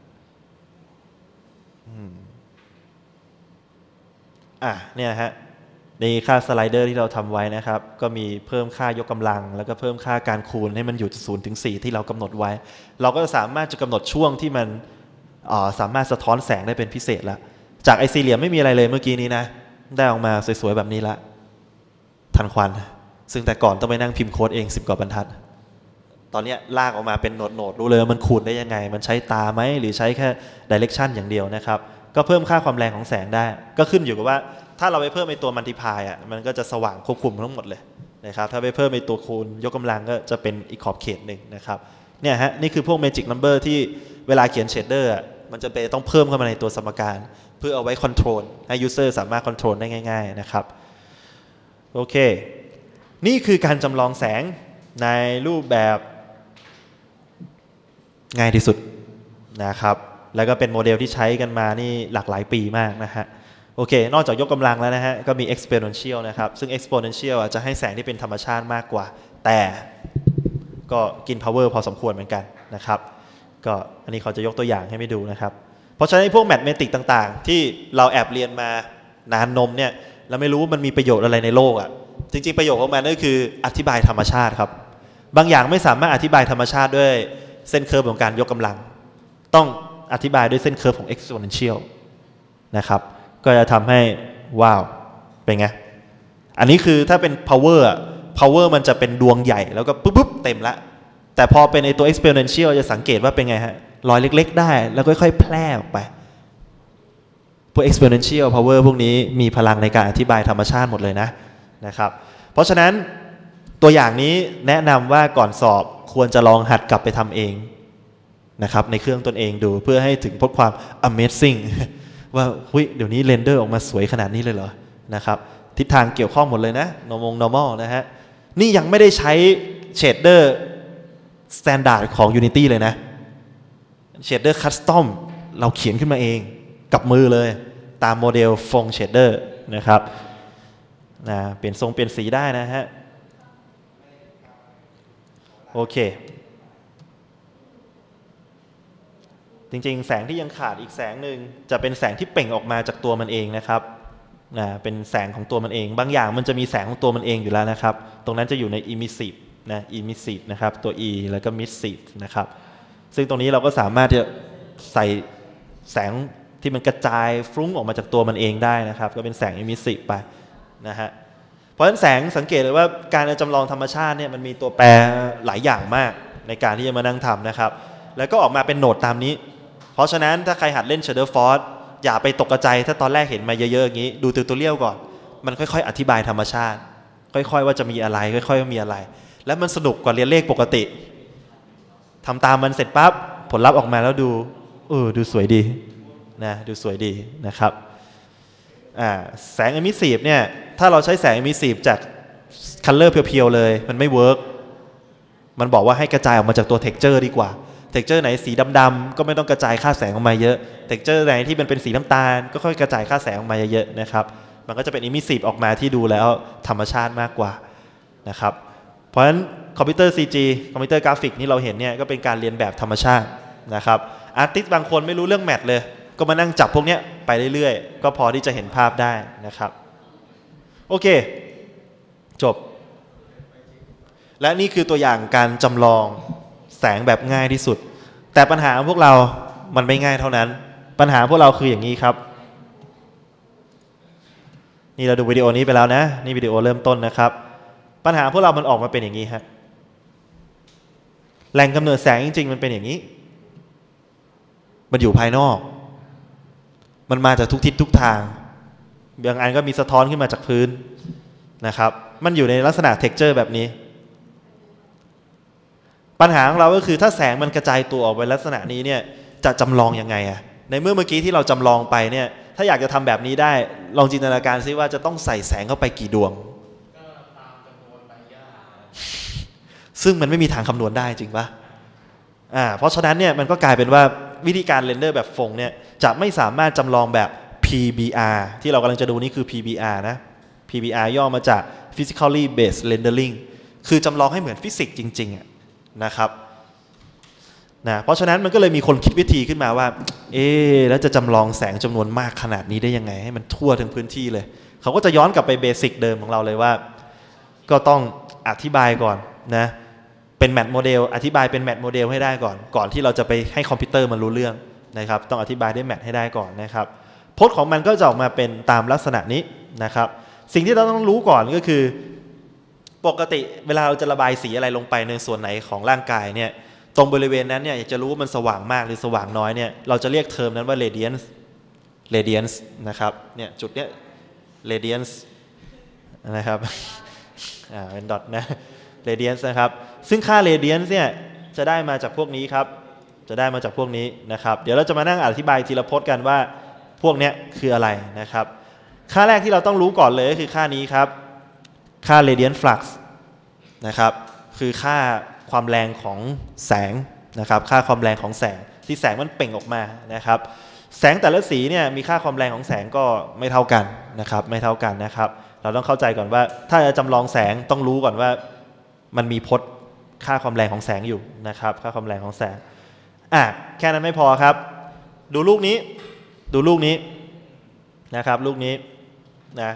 อ่ะเนี่ยฮะในค่าสไลเดอร์ที่เราทำไว้นะครับก็มีเพิ่มค่ายกกำลังแล้วก็เพิ่มค่าการคูณให้มันอยู่ศูนย์ถึงสี่ที่เรากำหนดไว้เราก็จะสามารถจะกำหนดช่วงที่มันสามารถสะท้อนแสงได้เป็นพิเศษแล้วจากไอซีเหลี่ยมไม่มีอะไรเลยเมื่อกี้นี้นะได้ออกมาสวยๆแบบนี้ละทันควันซึ่งแต่ก่อนต้องไปนั่งพิมพ์โค้ดเองสิบกว่าบรรทัดตอนนี้ลากออกมาเป็นโหนดๆรู้เลยมันคูณได้ยังไงมันใช้ตาไหมหรือใช้แค่ดิเรกชันอย่างเดียวนะครับก็เพิ่มค่าความแรงของแสงได้ก็ขึ้นอยู่กับว่าถ้าเราไปเพิ่มไอตัวมัลติพายอ่ะมันก็จะสว่างควบคุมทั้งหมดเลยนะครับถ้าไปเพิ่มไอตัวคูณยกกำลังก็จะเป็นอีกขอบเขตหนึ่งนะครับเนี่ยฮะนี่คือพวก Magic Number ที่เวลาเขียนเชดเดอร์มันจะเป็นต้องเพิ่มเข้ามาในตัวสมการเพื่อเอาไว้คอนโทรลให้ User สามารถคอนโทรลได้ง่ายๆนะครับโอเคนี่คือการจำลองแสงในรูปแบบง่ายที่สุดนะครับแล้วก็เป็นโมเดลที่ใช้กันมานี่หลากหลายปีมากนะฮะโอเคนอกจากยกกำลังแล้วนะฮะก็มี exponential นะครับซึ่ง exponential จะให้แสงที่เป็นธรรมชาติมากกว่าแต่ก็กิน power พอสมควรเหมือนกันนะครับก็อันนี้เขาจะยกตัวอย่างให้ไม่ดูนะครับเพราะฉะนั้นพวกแมทเมติกต่างๆที่เราแอบเรียนมานานนมเนี่ยเราไม่รู้ว่ามันมีประโยชน์อะไรในโลกอ่ะจริงๆประโยชน์ของมันก็คืออธิบายธรรมชาติครับบางอย่างไม่สามารถอธิบายธรรมชาติด้วยเส้นเคอร์ฟของการยกกำลังต้องอธิบายด้วยเส้นเคอร์ฟของ exponential นะครับก็จะทำให้ว้าวเป็นไงอันนี้คือถ้าเป็น power อ่ะ power มันจะเป็นดวงใหญ่แล้วก็ปุ๊บปุ๊บเต็มละแต่พอเป็นในตัว exponential จะสังเกตว่าเป็นไงฮะรอยเล็กๆได้แล้วค่อยๆแพร่ออกไปพวก exponential power พวกนี้มีพลังในการอธิบายธรรมชาติหมดเลยนะนะครับเพราะฉะนั้นตัวอย่างนี้แนะนำว่าก่อนสอบควรจะลองหัดกลับไปทำเองนะครับในเครื่องตนเองดูเพื่อให้ถึงพบความ amazing ว่าหุ้ยเดี๋ยวนี้เรนเดอร์ออกมาสวยขนาดนี้เลยเหรอนะครับทิศทางเกี่ยวข้องหมดเลยนะ normal normal นะฮะนี่ยังไม่ได้ใช้เชดเดอร์สแตนดาร์ดของ Unity เลยนะเชดเดอร์คัสตอมเราเขียนขึ้นมาเองกับมือเลยตามโมเดลฟงเชดเดอร์นะครับนะเปลี่ยนทรงเปลี่ยนสีได้นะฮะโอเคจริงๆแสงที่ยังขาดอีกแสงหนึ่งจะเป็นแสงที่เปล่งออกมาจากตัวมันเองนะครับนะเป็นแสงของตัวมันเองบางอย่างมันจะมีแสงของตัวมันเองอยู่แล้วนะครับตรงนั้นจะอยู่ใน emissive นะ emissive นะครับตัว e แล้วก็ emissive นะครับซึ่งตรงนี้เราก็สามารถจะใส่แสงที่มันกระจายฟุ้งออกมาจากตัวมันเองได้นะครับก็เป็นแสง emissive ไปนะฮะเพราะฉะนั้นแสงสังเกตเลยว่าการจำลองธรรมชาติเนี่ยมันมีตัวแปรหลายอย่างมากในการที่จะมานั่งทำนะครับแล้วก็ออกมาเป็นโหนดตามนี้เพราะฉะนั้นถ้าใครหัดเล่น Shader Force อย่าไปตกใจถ้าตอนแรกเห็นมาเยอะๆอย่างนี้ดูติวตัวเลี้ยวก่อนมันค่อยๆอธิบายธรรมชาติค่อยๆว่าจะมีอะไรค่อยๆว่ามีอะไรแล้วมันสนุกกว่าเรียนเลขปกติทำตามมันเสร็จปั๊บผลลัพธ์ออกมาแล้วดูเออดูสวยดีนะดูสวยดีนะครับอ่าแสง emissive เนี่ยถ้าเราใช้แสง emissive จาก color เพียวๆเลยมันไม่เวิร์กมันบอกว่าให้กระจายออกมาจากตัว texture ดีกว่า texture ไหนสีดำๆก็ไม่ต้องกระจายค่าแสงออกมาเยอะ texture ไหนที่มันเป็นสีน้ำตาลก็ค่อยกระจายค่าแสงออกมาเยอะๆนะครับมันก็จะเป็น emissive ออกมาที่ดูแล้วธรรมชาติมากกว่านะครับเพราะฉะนั้นคอมพิวเตอร์ ซี จี คอมพิวเตอร์กราฟิกนี่เราเห็นเนี่ยก็เป็นการเรียนแบบธรรมชาตินะครับอาร์ติสต์บางคนไม่รู้เรื่องแมทเลยก็มานั่งจับพวกนี้ไปเรื่อยๆก็พอที่จะเห็นภาพได้นะครับโอเคจบและนี่คือตัวอย่างการจำลองแสงแบบง่ายที่สุดแต่ปัญหาของพวกเรามันไม่ง่ายเท่านั้นปัญหาพวกเราคืออย่างนี้ครับนี่เราดูวิดีโอนี้ไปแล้วนะนี่วิดีโอเริ่มต้นนะครับปัญหาพวกเรามันออกมาเป็นอย่างนี้ครับแหล่งกำเนิดแสงจริงๆมันเป็นอย่างนี้มันอยู่ภายนอกมันมาจากทุกทิศทุกทางบางอันก็มีสะท้อนขึ้นมาจากพื้นนะครับมันอยู่ในลักษณะเท็กเจอร์แบบนี้ปัญหาของเราก็คือถ้าแสงมันกระจายตัวออกไปลักษณะนี้เนี่ยจะจำลองยังไงอะในเมื่อเมื่อกี้ที่เราจำลองไปเนี่ยถ้าอยากจะทำแบบนี้ได้ลองจินตนาการซิว่าจะต้องใส่แสงเข้าไปกี่ดวงก็ตามจำนวนใบหญ้าซึ่งมันไม่มีทางคำนวณได้จริงปะอ่าเพราะฉะนั้นเนี่ยมันก็กลายเป็นว่าวิธีการเรนเดอร์แบบฟงเนี่ยจะไม่สามารถจำลองแบบ พี บี อาร์ ที่เรากำลังจะดูนี่คือ พี บี อาร์ นะ พี บี อาร์ ย่อมาจาก physically based rendering คือจำลองให้เหมือนฟิสิกส์จริงๆนะครับนะเพราะฉะนั้นมันก็เลยมีคนคิดวิธีขึ้นมาว่าเอ๊ะแล้วจะจำลองแสงจำนวนมากขนาดนี้ได้ยังไงให้มันทั่วทั้งพื้นที่เลยเขาก็จะย้อนกลับไปเบสิกเดิมของเราเลยว่าก็ต้องอธิบายก่อนนะเป็นแมทโมเดลอธิบายเป็นแมทโมเดลให้ได้ก่อนก่อนที่เราจะไปให้คอมพิวเตอร์มันรู้เรื่องนะครับต้องอธิบายได้แมทให้ได้ก่อนนะครับพจน์ของมันก็จะออกมาเป็นตามลักษณะนี้นะครับสิ่งที่เราต้องรู้ก่อนก็คือปกติเวลาเราจะระบายสีอะไรลงไปในส่วนไหนของร่างกายเนี่ยตรงบริเวณนั้นเนี่ยอยากจะรู้ว่ามันสว่างมากหรือสว่างน้อยเนี่ยเราจะเรียกเทอมนั้นว่า radiance radiance นะครับเนี่ยจุดเนี้ย radiance นะครับอ่าเป็นดอทนะ radiance นะครับซึ่งค่า radiance เนี่ยจะได้มาจากพวกนี้ครับจะได้มาจากพวกนี้นะครับเดี๋ยวเราจะมานั่งอธิบายทีละพจน์กันว่าพวกนี้คืออะไรนะครับค่าแรกที่เราต้องรู้ก่อนเลยก็คือค่านี้ครับค่า radiant flux นะครับคือค่าความแรงของแสงนะครับค่าความแรงของแสงที่แสงมันเปล่งออกมานะครับแสงแต่ละสีเนี่ยมีค่าความแรงของแสงก็ไม่เท่ากันนะครับไม่เท่ากันนะครับเราต้องเข้าใจก่อนว่าถ้าจะจำลองแสงต้องรู้ก่อนว่ามันมีพจน์ค่าความแรงของแสงอยู่นะครับค่าความแรงของแสงอ่ะแค่นั้นไม่พอครับดูลูกนี้ดูลูกนี้นะครับลูกนี้นะ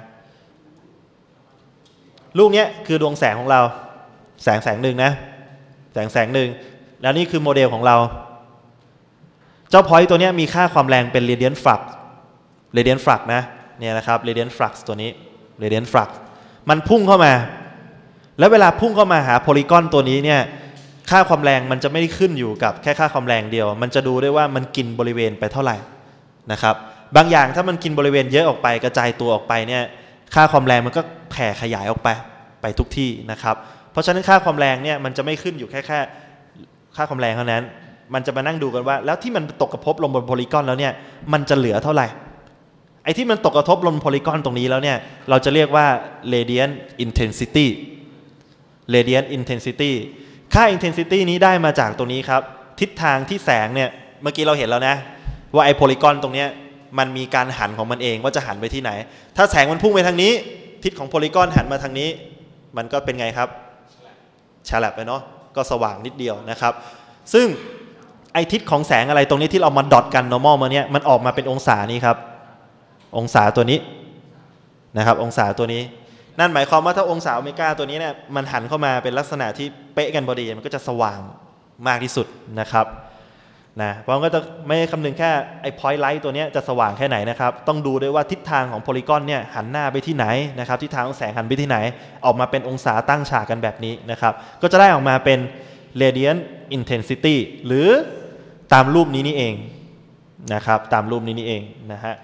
ลูกนี้คือดวงแสงของเราแสงแสงหนึ่งนะแสงแสงหนึ่งแล้วนี่คือโมเดลของเราเจ้าพอยต์ตัวนี้มีค่าความแรงเป็น radiant flux radiant flux นะเนี่ยนะครับ radiant flux ตัวนี้ radiant flux มันพุ่งเข้ามาแล้วเวลาพุ่งเข้ามาหาโพลีกอนตัวนี้เนี่ยค่าความแรงมันจะไม่ได้ขึ้นอยู่กับแค่ค่าความแรงเดียวมันจะดูได้ว่ามันกินบริเวณไปเท่าไหร่นะครับบางอย่างถ้ามันกินบริเวณเยอะออกไปกระจายตัวออกไปเนี่ยค่าความแรงมันก็แผ่ขยายออกไปไปทุกที่นะครับเพราะฉะนั้นค่าความแรงเนี่ยมันจะไม่ขึ้นอยู่แค่แค่ค่าความแรงเท่านั้นมันจะมานั่งดูกันว่าแล้วที่มันตกกระทบลงบนโพลีกอนแล้วเนี่ยมันจะเหลือเท่าไหร่ไอ้ที่มันตกกระทบลงโพลีกอนตรงนี้แล้วเนี่ยเราจะเรียกว่า radiant intensity radiant intensity ค่า intensity นี้ได้มาจากตรงนี้ครับทิศทางที่แสงเนี่ยเมื่อกี้เราเห็นแล้วนะว่าไอ้โพลีกอนตรงนี้มันมีการหันของมันเองว่าจะหันไปที่ไหนถ้าแสงมันพุ่งไปทางนี้ทิศของโพลีกอนหันมาทางนี้มันก็เป็นไงครับฉลับไปเนาะก็สว่างนิดเดียวนะครับซึ่งไอทิศของแสงอะไรตรงนี้ที่เรามาดอทกัน normal มาเนี่ยมันออกมาเป็นองศานี้ครับองศาตัวนี้นะครับองศาตัวนี้นั่นหมายความว่าถ้าองศาโอเมก้าตัวนี้เนี่ยมันหันเข้ามาเป็นลักษณะที่เป๊ะกันพอดีมันก็จะสว่างมากที่สุดนะครับนะเพราะมันก็จะไม่คำนึงแค่ไอ้ point light ตัวนี้จะสว่างแค่ไหนนะครับต้องดูด้วยว่าทิศทางของโพลีกอนเนี่ยหันหน้าไปที่ไหนนะครับทิศทางของแสงหันไปที่ไหนออกมาเป็นองศาตั้งฉากกันแบบนี้นะครับก็จะได้ออกมาเป็น radiant intensity หรือตามรูปนี้นี่เองนะครับตามรูปนี้นี่เองนะฮะ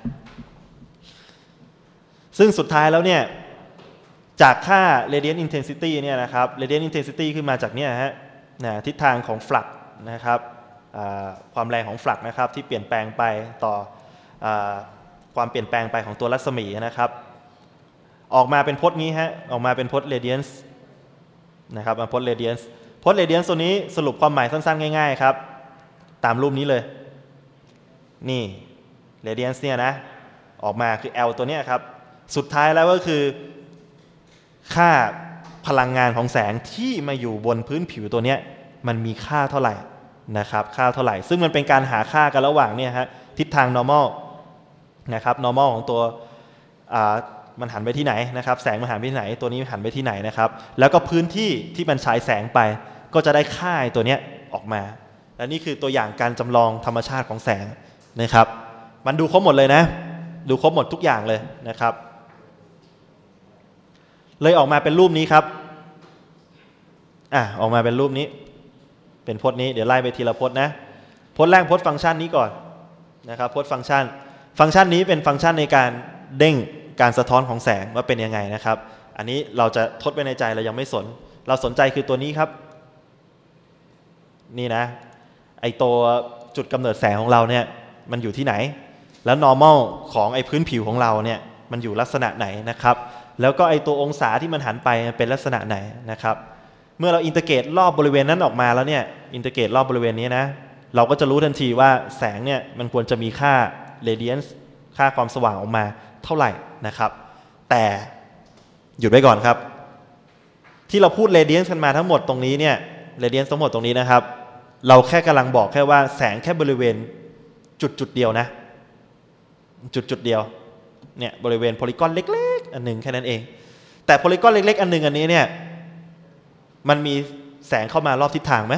ซึ่งสุดท้ายแล้วเนี่ยจากค่า radiant intensity เนี่ยนะครับ radiant intensity ขึ้นมาจากเนี่ยฮะนะทิศทางของ flux นะครับความแรงของฟลักนะครับที่เปลี่ยนแปลงไปต่ออความเปลี่ยนแปลงไปของตัวรัศมีนะครับออกมาเป็นพจน์นี้ฮะออกมาเป็นพจน์ radiance นะครับมาพจน์ radiance พจน์ radiance ตัวนี้สรุปความหมายสั้นๆง่ายๆครับตามรูปนี้เลยนี่ radiance เนี่ยนะออกมาคือ L ตัวเนี้ยครับสุดท้ายแล้วก็คือค่าพลังงานของแสงที่มาอยู่บนพื้นผิวตัวเนี้ยมันมีค่าเท่าไหร่นะครับค่าเท่าไหร่ซึ่งมันเป็นการหาค่ากันระหว่างเนี่ยฮะทิศทาง normal นะครับ normal ของตัวมันหันไปที่ไหนนะครับแสงมันหันไปที่ไหนตัวนี้หันไปที่ไหนนะครับแล้วก็พื้นที่ที่มันฉายแสงไปก็จะได้ค่าตัวเนี้ยออกมาและนี่คือตัวอย่างการจำลองธรรมชาติของแสงนะครับมันดูครบหมดเลยนะดูครบหมดทุกอย่างเลยนะครับเลยออกมาเป็นรูปนี้ครับอ่ะออกมาเป็นรูปนี้เป็นพจน์นี้เดี๋ยวไล่ไปทีละพจน์นะพจน์แรกพจน์ฟังก์ชันนี้ก่อนนะครับพจน์ฟังก์ชันฟังก์ชันนี้เป็นฟังก์ชันในการเด้งการสะท้อนของแสงว่าเป็นยังไงนะครับอันนี้เราจะทดไว้ในใจเรายังไม่สนเราสนใจคือตัวนี้ครับนี่นะไอตัวจุดกำเนิดแสงของเราเนี่ยมันอยู่ที่ไหนแล้ว normal ของไอพื้นผิวของเราเนี่ยมันอยู่ลักษณะไหนนะครับแล้วก็ไอตัวองศาที่มันหันไปเป็นลักษณะไหนนะครับเมื่อเราอินเทอร์เกตรอบบริเวณนั้นออกมาแล้วเนี่ยอินเทอร์เกตรอบบริเวณนี้นะเราก็จะรู้ทันทีว่าแสงเนี่ยมันควรจะมีค่า radiance ค่าความสว่างออกมาเท่าไหร่นะครับแต่หยุดไว้ก่อนครับที่เราพูด radiance กันมาทั้งหมดตรงนี้เนี่ย radiance ทั้งหมดตรงนี้นะครับเราแค่กำลังบอกแค่ว่าแสงแค่บริเวณจุดจุดเดียวนะจุดจุดเดียวเนี่ยบริเวณโพลีกอนเล็กๆอันหนึ่งแค่นั้นเองแต่โพลีกอนเล็กๆอันหนึ่งอันนี้เนี่ยมันมีแสงเข้ามารอบทิศทางไหม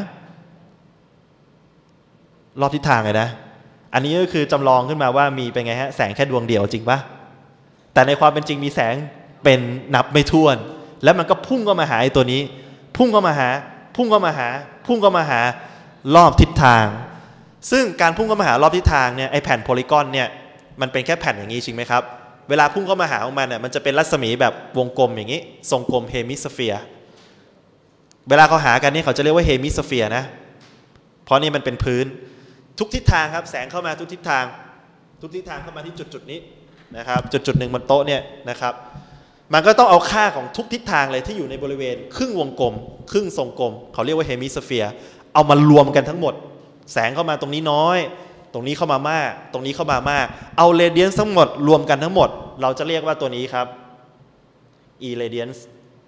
รอบทิศทางเลยนะอันนี้ก็คือจำลองขึ้นมาว่ามีเป็นไงฮะแสงแค่ดวงเดียวจริงปะแต่ในความเป็นจริงมีแสงเป็นนับไม่ถ้วนแล้วมันก็พุ่งเข้ามาหาไอ้ตัวนี้พุ่งเข้ามาหาพุ่งเข้ามาหาพุ่งเข้ามาหารอบทิศทางซึ่งการพุ่งเข้ามาหารอบทิศทางเนี่ยไอ้แผ่นโพลีกอนเนี่ยมันเป็นแค่แผ่นอย่างนี้จริงไหมครับเวลาพุ่งเข้ามาหาของมันเนี่ยมันจะเป็นรัศมีแบบวงกลมอย่างนี้ทรงกลมเฮมิสเฟียร์เวลาเขาหากันนี่เขาจะเรียกว่าเฮมิสเฟียร์นะเพราะนี่มันเป็นพื้นทุกทิศทางครับแสงเข้ามาทุกทิศทางทุกทิศทางเข้ามาที่จุดจุดนี้นะครับจุดจุดหนึ่งบนโต๊ะเนี่ยนะครับมันก็ต้องเอาค่าของทุกทิศทางเลยที่อยู่ในบริเวณครึ่งวงกลมครึ่งทรงกลมเขาเรียกว่าเฮมิสเฟียร์เอามารวมกันทั้งหมดแสงเข้ามาตรงนี้น้อยตรงนี้เข้ามามากตรงนี้เข้ามามากเอาเรเดียนซ์ทั้งหมดรวมกันทั้งหมดเราจะเรียกว่าตัวนี้ครับ e radiance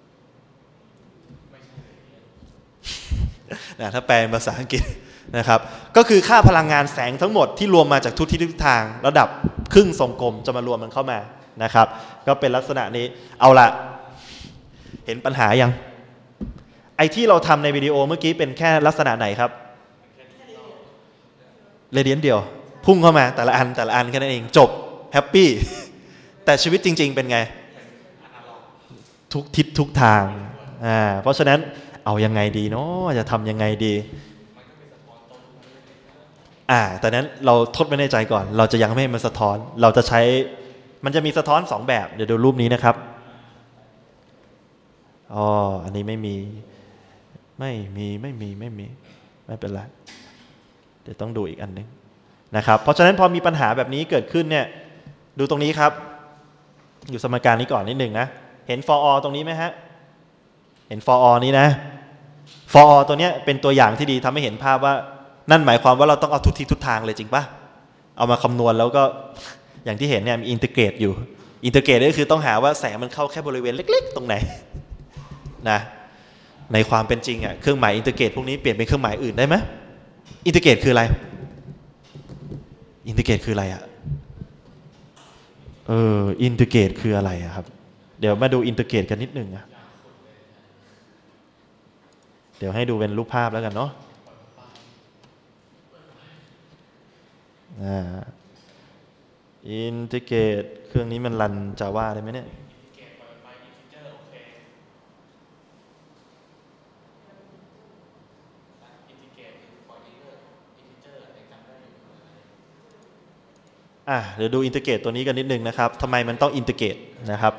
นะถ้าแปลเป็นภาษาอังกฤษนะครับก็คือค่าพลังงานแสงทั้งหมดที่รวมมาจากทุกทิศทุกทางระดับครึ่งทรงกลมจะมารวมมันเข้ามานะครับก็เป็นลักษณะนี้เอาละเห็นปัญหายังไอ้ที่เราทำในวิดีโอเมื่อกี้เป็นแค่ลักษณะไหนครับเรเดียนเดียวพุ่งเข้ามาแต่ละอันแต่ละอันแค่นั้นเองจบแฮปปี้แต่ชีวิตจริงๆเป็นไงทุกทิศทุกทางอ่าเพราะฉะนั้นเอายังไงดีเนาะจะทำยังไงดีอ่าแต่นั้นเราทดไว้ในใจก่อนเราจะยังไม่ให้มันสะท้อนเราจะใช้มันจะมีสะท้อนสองแบบเดี๋ยวดูรูปนี้นะครับอ๋ออันนี้ไม่มีไม่มีไม่มีไม่มีไม่เป็นไรเดี๋ยวต้องดูอีกอันนึงนะครับเพราะฉะนั้นพอมีปัญหาแบบนี้เกิดขึ้นเนี่ยดูตรงนี้ครับอยู่สมการนี้ก่อนนิดหนึ่งนะเห็น for all ตรงนี้ไหมฮะเห็น for all นี้นะ for all ตัวเนี้ยเป็นตัวอย่างที่ดีทำให้เห็นภาพว่านั่นหมายความว่าเราต้องเอาทุกทิศทุกทางเลยจริงปะเอามาคำนวณแล้วก็อย่างที่เห็นเนี่ยมีอินทิเกรตอยู่อินทิเกรตก็คือต้องหาว่าแสงมันเข้าแค่บริเวณเล็กๆตรงไหนนะในความเป็นจริงอ่ะเครื่องหมายอินทิเกรตพวกนี้เปลี่ยนเป็นเครื่องหมายอื่นได้ไหมอินทิเกรตคืออะไรอินทิเกรตคืออะไรอ่ะเอออินทิเกรตคืออะไรอะครับเดี๋ยวมาดูอินทิเกรตกันนิดนึงนะเดี๋ยวให้ดูเป็นรูปภาพแล้วกันเนาะอ่าอินทิเกรตเครื่องนี้มันรัน Java ได้ไหมเนี่ยอ่ะเดี๋ยวดูอินทิเกรตตัวนี้กันนิดนึงนะครับทำไมมันต้องอินทิเกรตนะครับ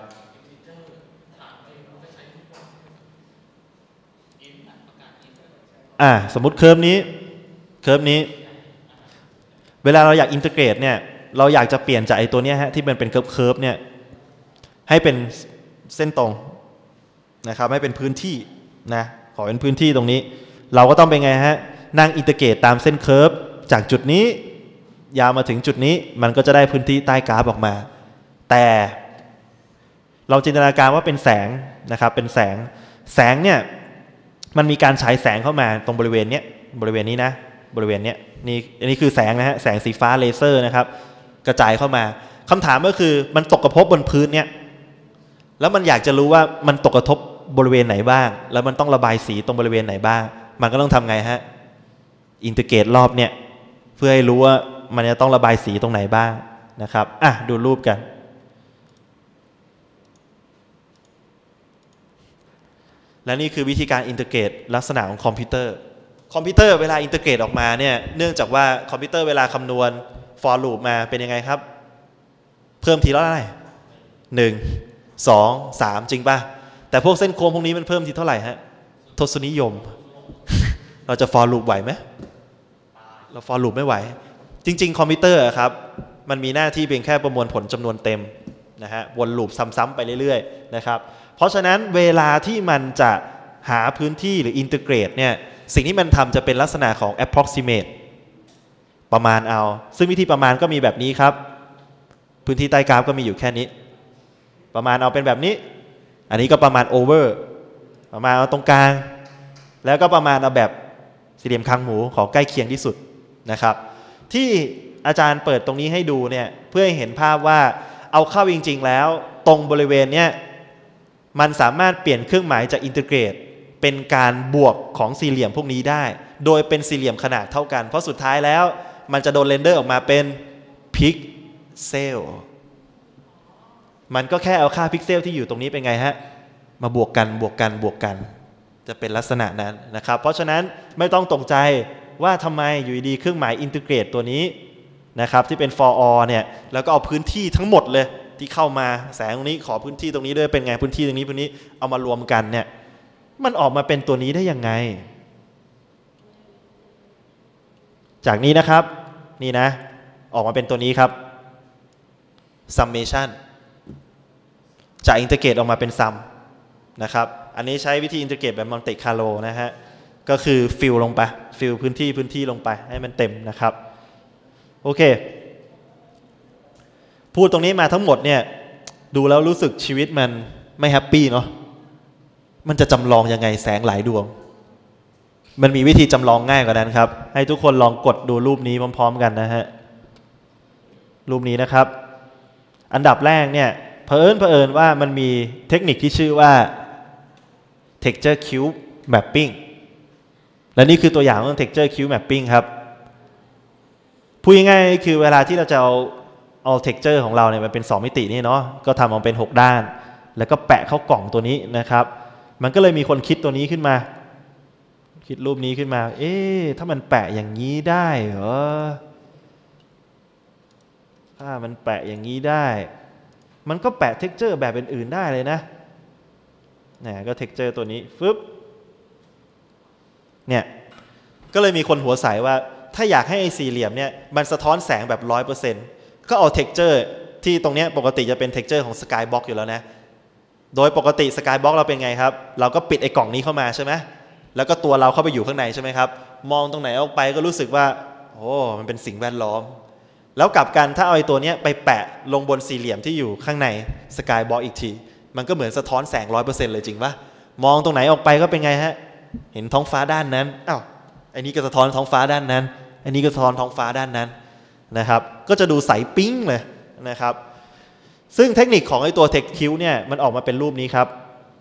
อ่ะสมมุติเคอร์ฟนี้เคอร์ฟนี้เวลาเราอยากอินทิเกรตเนี่ยเราอยากจะเปลี่ยนจากไอ้ตัวเนี้ยฮะที่มันเป็นเคิร์ฟเคิร์ฟเนี่ยให้เป็นเส้นตรงนะครับให้เป็นพื้นที่นะขอเป็นพื้นที่ตรงนี้เราก็ต้องเป็นไงฮะนั่งอินทิเกรตตามเส้นเคิร์ฟจากจุดนี้ยาวมาถึงจุดนี้มันก็จะได้พื้นที่ใต้กราฟออกมาแต่เราจินตนาการว่าเป็นแสงนะครับเป็นแสงแสงเนี่ยมันมีการฉายแสงเข้ามาตรงบริเวณนี้บริเวณนี้นะบริเวณนี้นี่อันนี้คือแสงนะฮะแสงสีฟ้าเลเซอร์นะครับกระจายเข้ามาคำถามก็คือมันตกกระทบบนพื้นเนี่ยแล้วมันอยากจะรู้ว่ามันตกกระทบบริเวณไหนบ้างแล้วมันต้องระบายสีตรงบริเวณไหนบ้างมันก็ต้องทำไงฮะอินทิเกรตรอบเนี่ยเพื่อให้รู้ว่ามันจะต้องระบายสีตรงไหนบ้างนะครับอ่ะดูรูปกันและนี่คือวิธีการอินทิเกรตลักษณะของคอมพิวเตอร์คอมพิวเตอร์เวลาอินทิเกรตออกมาเนี่ยเนื่องจากว่าคอมพิวเตอร์เวลาคำนวณ for loop มาเป็นยังไงครับเพิ่มทีละเท่าไหร่หนึ่งสองสามจริงป่ะแต่พวกเส้นโค้งพวกนี้มันเพิ่มทีเท่าไหร่ฮะทศนิยม เราจะ for loop ไหวไหมเรา for loop ไม่ไหวจริงๆคอมพิวเตอร์ครับมันมีหน้าที่เพียงแค่ประมวลผลจำนวนเต็มนะฮะวนลูปซ้ำๆไปเรื่อยๆนะครับเพราะฉะนั้นเวลาที่มันจะหาพื้นที่หรือ integrate เนี่ยสิ่งที่มันทำจะเป็นลักษณะของ approximate ประมาณเอาซึ่งวิธีประมาณก็มีแบบนี้ครับพื้นที่ใต้กราฟก็มีอยู่แค่นี้ประมาณเอาเป็นแบบนี้อันนี้ก็ประมาณ over ประมาณเอาตรงกลางแล้วก็ประมาณเอาแบบสี่เหลี่ยมคางหมูขอใกล้เคียงที่สุดนะครับที่อาจารย์เปิดตรงนี้ให้ดูเนี่ยเพื่อให้เห็นภาพว่าเอาเข้าจริงๆแล้วตรงบริเวณเนี้ยมันสามารถเปลี่ยนเครื่องหมายจากอินทิเกรตเป็นการบวกของสี่เหลี่ยมพวกนี้ได้โดยเป็นสี่เหลี่ยมขนาดเท่ากันเพราะสุดท้ายแล้วมันจะโดนเรนเดอร์ออกมาเป็นพิกเซลมันก็แค่เอาค่าพิกเซลที่อยู่ตรงนี้เป็นไงฮะมาบวกกันบวกกันบวกกันจะเป็นลักษณะนั้นนะครับเพราะฉะนั้นไม่ต้องตกใจว่าทำไมอยู่ดีเครื่องหมายอินทิเกรตตัวนี้นะครับที่เป็น for all เนี่ยแล้วก็เอาพื้นที่ทั้งหมดเลยที่เข้ามาแสงตรงนี้ขอพื้นที่ตรงนี้ด้วยเป็นไงพื้นที่ตรงนี้พื้นนี้เอามารวมกันเนี่ยมันออกมาเป็นตัวนี้ได้ยังไงจากนี้นะครับนี่นะออกมาเป็นตัวนี้ครับ summation จากอินทิเกรตออกมาเป็น sum นะครับอันนี้ใช้วิธีอินทิเกรตแบบ Monte Carlo นะฮะก็คือฟิลลงไปฟิลพื้นที่พื้นที่ลงไปให้มันเต็มนะครับโอเคพูดตรงนี้มาทั้งหมดเนี่ยดูแล้วรู้สึกชีวิตมันไม่แฮปปี้เนาะมันจะจำลองยังไงแสงหลายดวงมันมีวิธีจำลองง่ายกว่านั้นครับให้ทุกคนลองกดดูรูปนี้พร้อมๆกันนะฮะรูปนี้นะครับอันดับแรกเนี่ยเผอิญเผอิญว่ามันมีเทคนิคที่ชื่อว่า texture cube mapping และนี่คือตัวอย่างของ texture cube mapping ครับพูดง่ายๆคือเวลาที่เราจะเอาเอา texture ของเราเนี่ยมันเป็นสองมิตินี่เนาะก็ทำออกเป็นหกด้านแล้วก็แปะเข้ากล่องตัวนี้นะครับมันก็เลยมีคนคิดตัวนี้ขึ้นมาคิดรูปนี้ขึ้นมาเอ๊ะถ้ามันแปะอย่างนี้ได้เหรอถ้ามันแปะอย่างนี้ได้มันก็แปะ texture แบบอื่นๆได้เลยนะเนี่ยก็ texture ตัวนี้ฟึบเนี่ยก็เลยมีคนหัวใสว่าถ้าอยากให้ไอ้สี่เหลี่ยมเนี่ยมันสะท้อนแสงแบบ ร้อยเปอร์เซ็นต์ ก็เอา texture ที่ตรงเนี้ยปกติจะเป็น texture ของ skybox อยู่แล้วนะโดยปกติ skybox เราเป็นไงครับเราก็ปิดไอ้กล่องนี้เข้ามาใช่ไหมแล้วก็ตัวเราเข้าไปอยู่ข้างในใช่ไหมครับมองตรงไหนออกไปก็รู้สึกว่าโอ้มันเป็นสิ่งแวดล้อมแล้วกลับกันถ้าเอาไอ้ตัวเนี้ยไปแปะลงบนสี่เหลี่ยมที่อยู่ข้างใน skybox อีกทีมันก็เหมือนสะท้อนแสง ร้อยเปอร์เซ็นต์ เลยจริงปะมองตรงไหนออกไปก็เป็นไงฮะเห็นท้องฟ้าด้านนั้นอ้าวไอ้นี้ก็สะท้อนท้องฟ้าด้านนั้นไอ้นี้ก็สะท้อนท้องฟ้าด้านนั้นนะครับก็จะดูใสปิ๊งเลยนะครับซึ่งเทคนิคของไอ้ตัว Text Cube เนี่ยมันออกมาเป็นรูปนี้ครับ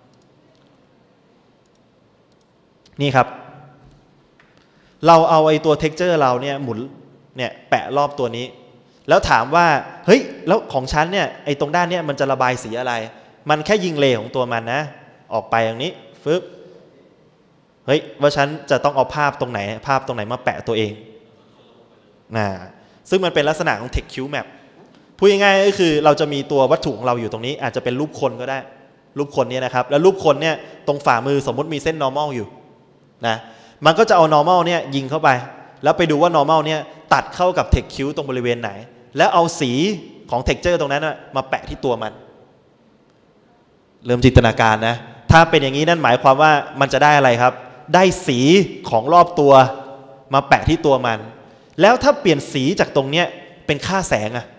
นี่ครับเราเอาไอ้ตัว texture เราเนี่ยหมุนเนี่ยแปะรอบตัวนี้แล้วถามว่าเฮ้ยแล้วของฉันเนี่ยไอ้ตรงด้านเนี่ยมันจะระบายสีอะไรมันแค่ยิงเลของตัวมันนะออกไปอย่างนี้ฟึบเฮ้ยว่าฉันจะต้องเอาภาพตรงไหนภาพตรงไหนมาแปะตัวเองนะซึ่งมันเป็นลักษณะของ Text Cube Map พูดง่ายๆก็คือเราจะมีตัววัตถุของเราอยู่ตรงนี้อาจจะเป็นรูปคนก็ได้รูปคนเนี่ยนะครับแล้วรูปคนเนี่ยตรงฝ่ามือสมมุติมีเส้น normal อยู่นะมันก็จะเอา normal เนี่ยยิงเข้าไปแล้วไปดูว่า normal เนี่ยตัดเข้ากับ Text Cube ตรงบริเวณไหนแล้วเอาสีของ texture ตรงนั้นมาแปะที่ตัวมันเริ่มจินตนาการนะถ้าเป็นอย่างนี้นั่นหมายความว่ามันจะได้อะไรครับได้สีของรอบตัวมาแปะที่ตัวมันแล้วถ้าเปลี่ยนสีจากตรงเนี้ยเป็นค่าแสงอะ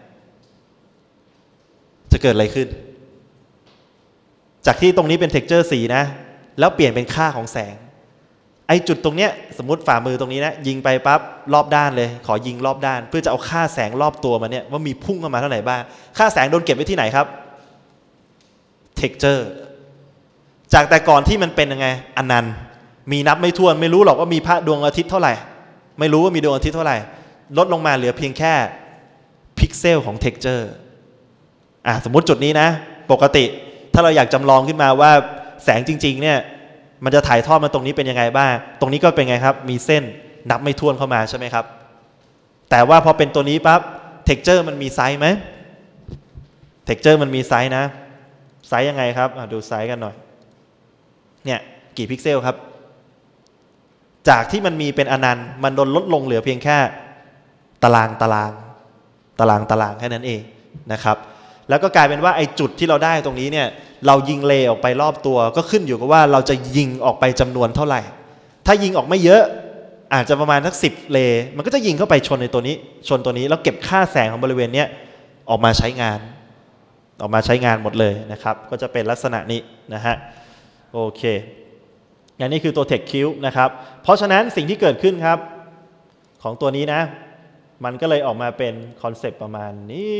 จะเกิดอะไรขึ้นจากที่ตรงนี้เป็น texture สีนะแล้วเปลี่ยนเป็นค่าของแสงไอจุดตรงเนี้ยสมมติฝ่ามือตรงนี้นะยิงไปปั๊บรอบด้านเลยขอยิงรอบด้านเพื่อจะเอาค่าแสงรอบตัวมันเนี่ยว่ามีพุ่งเข้ามาเท่าไหร่บ้างค่าแสงโดนเก็บไว้ที่ไหนครับ texture จากแต่ก่อนที่มันเป็นยังไงอนันต์มีนับไม่ถ้วนไม่รู้หรอกว่ามีพระดวงอาทิตย์เท่าไหร่ไม่รู้ว่ามีดวงอาทิตย์เท่าไหร่ลดลงมาเหลือเพียงแค่พิกเซลของ texture อ่ะสมมุติจุดนี้นะปกติถ้าเราอยากจำลองขึ้นมาว่าแสงจริงๆเนี่ยมันจะถ่ายทอดมาตรงนี้เป็นยังไงบ้างตรงนี้ก็เป็นไงครับมีเส้นนับไม่ถ้วนเข้ามาใช่ไหมครับแต่ว่าพอเป็นตัวนี้ปั๊บ texture มันมีไซส์ไหม texture มันมีไซส์นะไซส์ยังไงครับดูไซส์กันหน่อยเนี่ยกี่พิกเซลครับจากที่มันมีเป็นอนันต์มันโดนลดลงเหลือเพียงแค่ตารางตารางตารางตารางแค่นั้นเองนะครับแล้วก็กลายเป็นว่าไอ้จุดที่เราได้ตรงนี้เนี่ยเรายิงเลออกไปรอบตัวก็ขึ้นอยู่กับว่าเราจะยิงออกไปจำนวนเท่าไหร่ถ้ายิงออกไม่เยอะอาจจะประมาณสักสิบเลมันก็จะยิงเข้าไปชนในตัวนี้ชนตัวนี้แล้วเก็บค่าแสงของบริเวณนี้ออกมาใช้งานออกมาใช้งานหมดเลยนะครับก็จะเป็นลักษณะนี้นะฮะโอเคอย่างนี้คือตัว Tech Cube นะครับเพราะฉะนั้นสิ่งที่เกิดขึ้นครับของตัวนี้นะมันก็เลยออกมาเป็นคอนเซปต์ประมาณนี้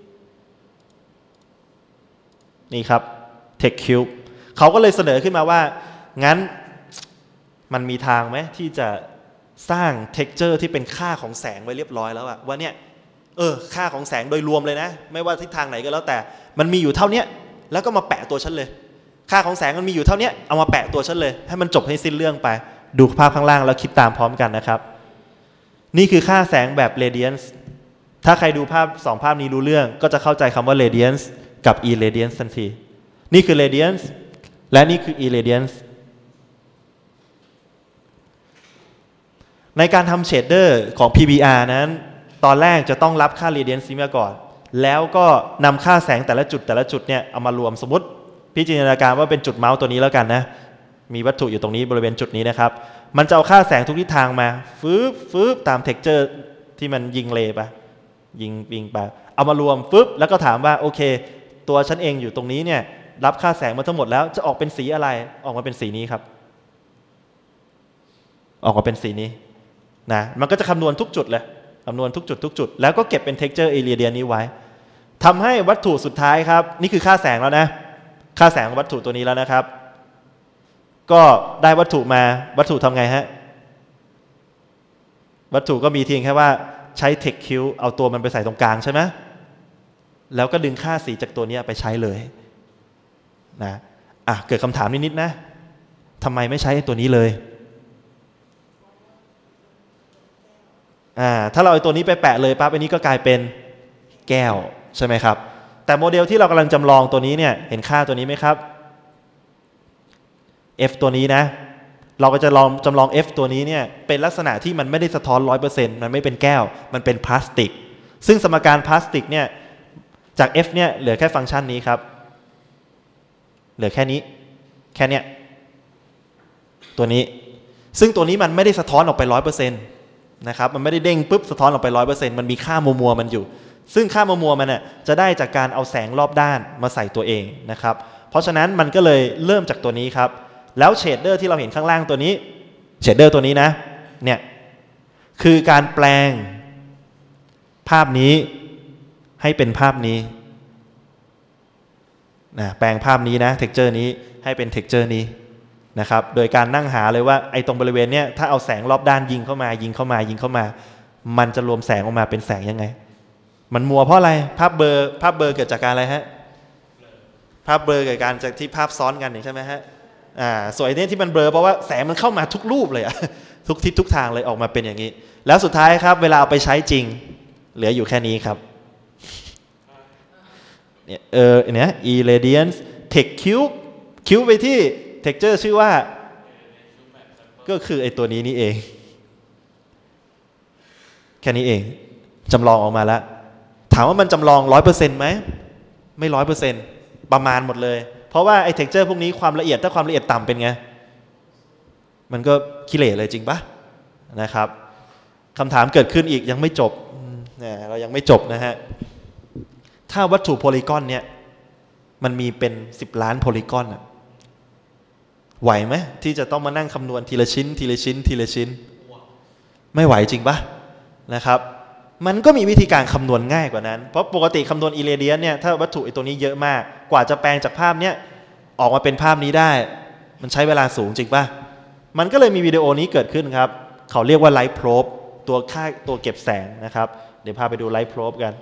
นี่ครับ Tech Cube เขาก็เลยเสนอขึ้นมาว่างั้นมันมีทางไหมที่จะสร้าง texture ที่เป็นค่าของแสงไว้เรียบร้อยแล้วอะว่าเนี่ยเออค่าของแสงโดยรวมเลยนะไม่ว่าทิศทางไหนก็แล้วแต่มันมีอยู่เท่านี้แล้วก็มาแปะตัวฉันเลยค่าของแสงมันมีอยู่เท่านี้เอามาแปะตัวฉันเลยให้มันจบให้สิ้นเรื่องไปดูภาพข้างล่างแล้วคิดตามพร้อมกันนะครับนี่คือค่าแสงแบบ radiance ถ้าใครดูภาพสองภาพนี้รู้เรื่องก็จะเข้าใจคำว่า radiance กับ irradiance ทันทีนี่คือ radiance และนี่คือ irradiance ในการทำเชดเดอร์ของ พี บี อาร์ นั้นตอนแรกจะต้องรับค่า radiance นี้มาก่อนแล้วก็นำค่าแสงแต่ละจุดแต่ละจุดเนี่ยเอามารวมสมมติพิจารณาการว่าเป็นจุดเมาส์ตัวนี้แล้วกันนะมีวัตถุอยู่ตรงนี้บริเวณจุดนี้นะครับมันจะเอาค่าแสงทุกทิศทางมาฟืบฟืบตาม texture ที่มันยิงเลไปยิงยิงไปเอามารวมฟืบแล้วก็ถามว่าโอเคตัวฉันเองอยู่ตรงนี้เนี่ยรับค่าแสงมาทั้งหมดแล้วจะออกเป็นสีอะไรออกมาเป็นสีนี้ครับออกมาเป็นสีนี้นะมันก็จะคำนวณทุกจุดเลยคำนวณทุกจุดทุกจุดแล้วก็เก็บเป็น texture irradiance นี้ไว้ทำให้วัตถุสุดท้ายครับนี่คือค่าแสงแล้วนะค่าแสงของวัตถุตัวนี้แล้วนะครับก็ได้วัตถุมาวัตถุทำไงฮะวัตถุก็มีเพียงแค่ว่าใช้ Tech Cube เอาตัวมันไปใส่ตรงกลางใช่ไหมแล้วก็ดึงค่าสีจากตัวนี้ไปใช้เลยนะอ่ะเกิดคำถามนิดๆนะทำไมไม่ใช้ตัวนี้เลยอ่าถ้าเราเอาตัวนี้ไปแปะเลยปั๊บอันนี้ก็กลายเป็นแก้วใช่ไหมครับแต่โมเดลที่เรากำลังจำลองตัวนี้เนี่ยเห็นค่าตัวนี้ไหมครับ F ตัวนี้นะเราก็จะลองจำลอง F ตัวนี้เนี่ยเป็นลักษณะที่มันไม่ได้สะท้อน ร้อยเปอร์เซ็นต์ มันไม่เป็นแก้วมันเป็นพลาสติกซึ่งสมการพลาสติกเนี่ยจาก F เนี่ยเหลือแค่ฟังก์ชันนี้ครับเหลือแค่นี้แค่เนี้ยตัวนี้ซึ่งตัวนี้มันไม่ได้สะท้อนออกไป ร้อยเปอร์เซ็นต์ นะครับมันไม่ได้เด้งปุ๊บสะท้อนออกไป ร้อยเปอร์เซ็นต์ มันมีค่ามัวมัวมันอยู่ซึ่งค่ามัวมัวมันน่ะจะได้จากการเอาแสงรอบด้านมาใส่ตัวเองนะครับเพราะฉะนั้นมันก็เลยเริ่มจากตัวนี้ครับแล้วเชดเดอร์ที่เราเห็นข้างล่างตัวนี้เชดเดอร์ตัวนี้นะเนี่ยคือการแปลงภาพนี้ให้เป็นภาพนี้นะแปลงภาพนี้นะเท็กเจอร์นี้ให้เป็นเท็กเจอร์นี้นะครับโดยการนั่งหาเลยว่าไอ้ตรงบริเวณเนี้ยถ้าเอาแสงรอบด้านยิงเข้ามายิงเข้ามายิงเข้ามามันจะรวมแสงออกมาเป็นแสงยังไงมันมัวเพราะอะไรภาพเบลอภาพเบลอเกิดจากการอะไรฮะภาพเบลอเกิดจากการจากที่ภาพซ้อนกันใช่ไหมฮะอ่าส่วนไอ้เนี่ยที่มันเบลอเพราะว่าแสงมันเข้ามาทุกรูปเลยอะทุกทิศทุกทางเลยออกมาเป็นอย่างนี้แล้วสุดท้ายครับเวลาเอาไปใช้จริงเหลืออยู่แค่นี้ครับเนี่ยเออเนี่ย irradiance Tech Cube Cube ไปที่ texture ชื่อว่าก็คือไอ้ตัวนี้นี่เองแค่นี้เองจำลองออกมาแล้วถามว่ามันจำลอง ร้อยเปอร์เซ็นต์ ไหมไม่ ร้อยเปอร์เซ็นต์ ประมาณหมดเลยเพราะว่าไอ้ texture พวกนี้ความละเอียดถ้าความละเอียดต่ำเป็นไงมันก็ขี้เหร่เลยจริงปะนะครับคำถามเกิดขึ้นอีกยังไม่จบเนี่ยเรายังไม่จบนะฮะถ้าวัตถุโพลีกอนเนี่ยมันมีเป็นสิบล้านโพลีกอนอะไหวไหมที่จะต้องมานั่งคำนวณทีละชิ้นทีละชิ้นทีละชิ้นไม่ไหวจริงปะนะครับมันก็มีวิธีการคำนวณง่ายกว่านั้นเพราะปกติคำนวณอิเรเดียนเนี่ยถ้าวัตถุไอ้ตัวนี้เยอะมากกว่าจะแปลงจากภาพเนี้ยออกมาเป็นภาพนี้ได้มันใช้เวลาสูงจริงป่ะมันก็เลยมีวิดีโอนี้เกิดขึ้นครับเขาเรียกว่าไลท์โพรบตัวค่าตัวเก็บแสงนะครับเดี๋ยวพาไปดูไลท์โพรบกัน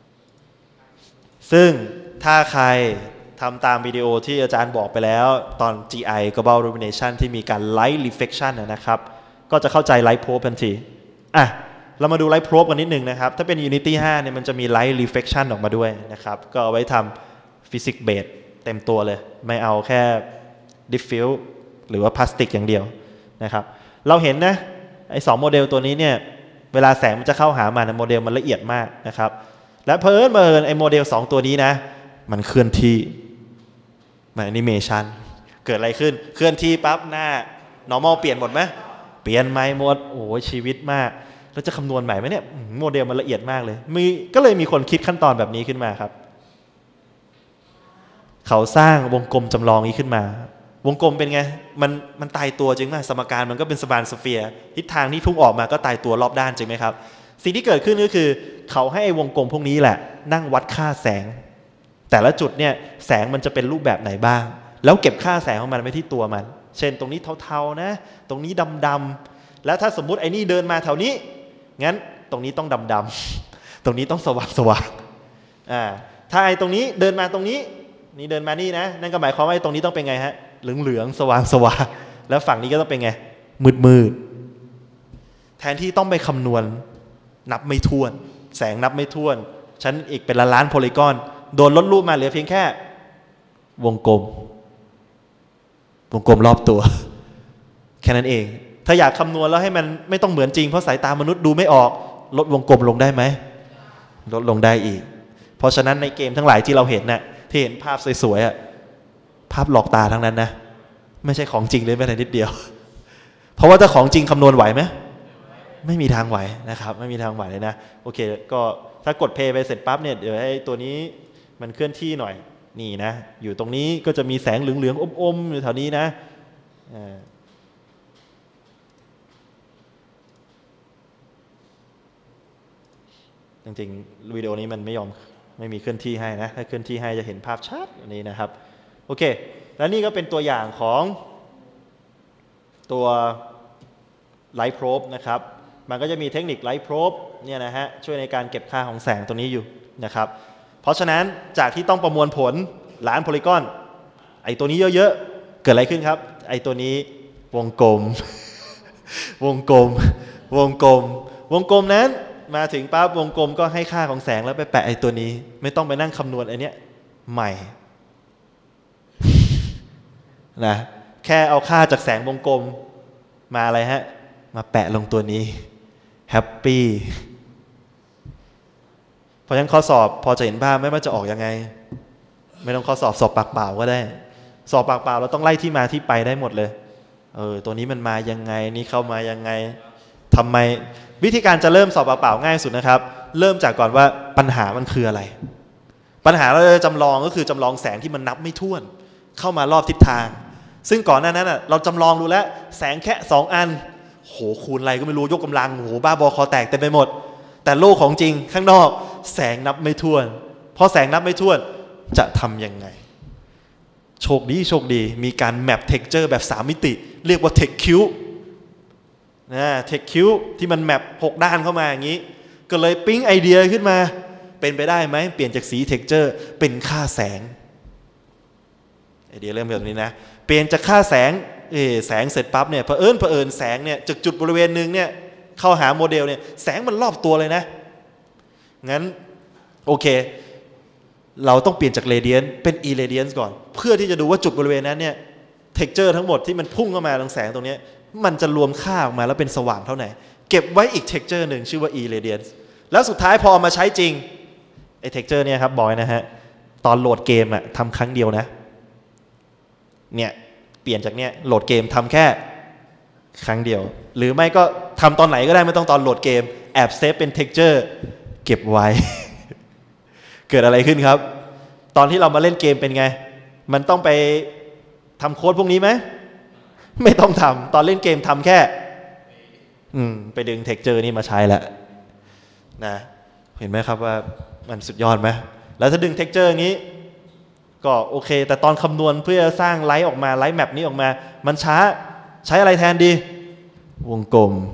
ซึ่งถ้าใครทำตามวิดีโอที่อาจารย์บอกไปแล้วตอน จี ไอ Global Illumination ที่มีการ Light Reflection นะครับก็จะเข้าใจ Light Probe ทันทีอ่ะเรามาดู Light Probe กันนิดนึงนะครับถ้าเป็น Unity ห้าเนี่ยมันจะมี Light Reflection ออกมาด้วยนะครับก็เอาไว้ทำ Physics Base เต็มตัวเลยไม่เอาแค่ Diffuse หรือว่าพลาสติกอย่างเดียวนะครับเราเห็นนะไอ้สองโมเดลตัวนี้เนี่ยเวลาแสงมันจะเข้าหามันโมเดลมันละเอียดมากนะครับและเพิ่นเพิ่นไอ้โมเดลสองตัวนี้นะมันเคลื่อนที่มันแอนิเมชันเกิดอะไรขึ้นเคลื่อนที่ปั๊บหน้า normal เปลี่ยนหมดไหมเปลี่ยนใหม่หมดโอ้ยชีวิตมากแล้วจะคำนวณใหม่ไหมเนี่ยโมเดลมันละเอียดมากเลยมีก็เลยมีคนคิดขั้นตอนแบบนี้ขึ้นมาครับเขาสร้างวงกลมจำลองนี้ขึ้นมาวงกลมเป็นไงมันมันตายตัวจริงไหมสมการมันก็เป็นสมานสเฟียร์ทิศทางที่พุ่งออกมาก็ตายตัวรอบด้านจริงไหมครับสิ่งที่เกิดขึ้นก็คือเขาให้วงกลมพวกนี้แหละนั่งวัดค่าแสงแต่ละจุดเนี่ยแสงมันจะเป็นรูปแบบไหนบ้างแล้วเก็บค่าแสงของมันไว้ที่ตัวมันเช่นตรงนี้เทาๆนะตรงนี้ดำๆแล้วถ้าสมมุติไอ้นี่เดินมาแถวนี้งั้นตรงนี้ต้องดำๆตรงนี้ต้องสว่างๆอ่าถ้าไอ้ตรงนี้เดินมาตรงนี้นี่เดินมานี่นะนั่นก็หมายความว่าไอ้ตรงนี้ต้องเป็นไงฮะเหลืองๆสว่างๆแล้วฝั่งนี้ก็ต้องเป็นไงมืดๆแทนที่ต้องไปคำนวณนับไม่ถ้วนแสงนับไม่ถ้วนฉันอีกเป็นล้านล้านโพลีกอนโดนลดรูปมาเหลือเพียงแค่วงกลมวงกลมรอบตัวแค่นั้นเองถ้าอยากคำนวณแล้วให้มันไม่ต้องเหมือนจริงเพราะสายตามนุษย์ดูไม่ออกลดวงกลมลงได้ไหมลดลงได้อีกเพราะฉะนั้นในเกมทั้งหลายที่เราเห็นน่ะที่เห็นภาพสวยๆอ่ะภาพหลอกตาทั้งนั้นนะไม่ใช่ของจริงเลยแม้แต่นิดเดียวเพราะว่าถ้าของจริงคำนวณไหวไหมไม่มีทางไหวนะครับไม่มีทางไหวเลยนะโอเคก็ถ้ากดเพย์ไปเสร็จปั๊บเนี่ยเดี๋ยวให้ตัวนี้มันเคลื่อนที่หน่อยนี่นะอยู่ตรงนี้ก็จะมีแสงเหลืองๆอมๆอยู่แถวนี้นะจริงๆวิดีโอนี้มันไม่ยอมไม่มีเคลื่อนที่ให้นะถ้าเคลื่อนที่ให้จะเห็นภาพชัดอันนี้นะครับโอเคแล้วนี่ก็เป็นตัวอย่างของตัว Light Probe นะครับมันก็จะมีเทคนิค Light Probe เนี่ยนะฮะช่วยในการเก็บค่าของแสงตัวนี้อยู่นะครับเพราะฉะนั้นจากที่ต้องประมวลผลล้านโพลีกอนไอตัวนี้เยอะๆเกิดอะไรขึ้นครับไอตัวนี้วงกลม วงกลมวงกลมวงกลมนั้นมาถึงปั๊บวงกลมก็ให้ค่าของแสงแล้วไปแปะไอตัวนี้ไม่ต้องไปนั่งคำนวณไอเนี้ยใหม่นะแค่เอาค่าจากแสงวงกลมมาอะไรฮะมาแปะลงตัวนี้แฮปปี้เพราะฉะนั้นข้อสอบพอจะเห็นภาพไม่ว่าจะออกยังไงไม่ต้องข้อสอบสอบปากเปล่าก็ได้สอบปากเปล่าเราต้องไล่ที่มาที่ไปได้หมดเลยเออตัวนี้มันมายังไงนี่เข้ามายังไงทำไมวิธีการจะเริ่มสอบปากเปล่าง่ายสุดนะครับเริ่มจากก่อนว่าปัญหามันคืออะไรปัญหาเราจะจำลองก็คือจำลองแสงที่มันนับไม่ถ้วนเข้ามารอบทิศทางซึ่งก่อนหน้านั้นเราจำลองดูแล้วแสงแค่สองอันโหคูณอะไรก็ไม่รู้ยกกำลังโหบ้าบอคอแตกเต็มไปหมดแต่โลกของจริงข้างนอกแสงนับไม่ถ้วนพอแสงนับไม่ถ้วนจะทำยังไงโชคดีโชคดีมีการแมปเท็กเจอร์แบบสามมิติเรียกว่าเท็กคิวนะเท็กคิวที่มันแมปหกด้านเข้ามาอย่างนี้ก็เลยปิ๊งไอเดียขึ้นมาเป็นไปได้ไหมเปลี่ยนจากสีเท็กเจอร์เป็นค่าแสงไอเดียเริ่มแบบนี้นะเปลี่ยนจากค่าแสงเออแสงเสร็จปั๊บเนี่ยเผอิญเผอิญแสงเนี่ยจากจุดบริเวณหนึ่งเนี่ยเข้าหาโมเดลเนี่ยแสงมันรอบตัวเลยนะงั้นโอเคเราต้องเปลี่ยนจากเรเดียนเป็นอีเรเดียนก่อนเพื่อที่จะดูว่าจุดบริเวณนั้นเนี่ยเท็กเจอร์ทั้งหมดที่มันพุ่งเข้ามาตรงแสงตรงนี้มันจะรวมค่าออกมาแล้วเป็นสว่างเท่าไหร่เก็บไว้อีกเท็กเจอร์หนึ่งชื่อว่า irradiance แล้วสุดท้ายพอมาใช้จริงไอ้เท็กเจอร์เนี่ยครับบอกนะฮะตอนโหลดเกมอะทำครั้งเดียวนะเนี่ยเปลี่ยนจากเนี้ยโหลดเกมทำแค่ครั้งเดียวหรือไม่ก็ทำตอนไหนก็ได้ไม่ต้องตอนโหลดเกมแอบเซฟเป็นเท็กเจอร์เก็บไว้ เกิดอะไรขึ้นครับตอนที่เรามาเล่นเกมเป็นไงมันต้องไปทำโค้ดพวกนี้ไหมไม่ต้องทำตอนเล่นเกมทำแค่อืมไปดึงเท็กเจอร์นี่มาใช้แล้วนะเห็นไหมครับว่ามันสุดยอดไหมแล้วถ้าดึง texture อย่างนี้ก็โอเคแต่ตอนคำนวณเพื่อสร้างไลท์ออกมาไลท์แมปนี้ออกมามันช้าใช้อะไรแทนดีวงกลม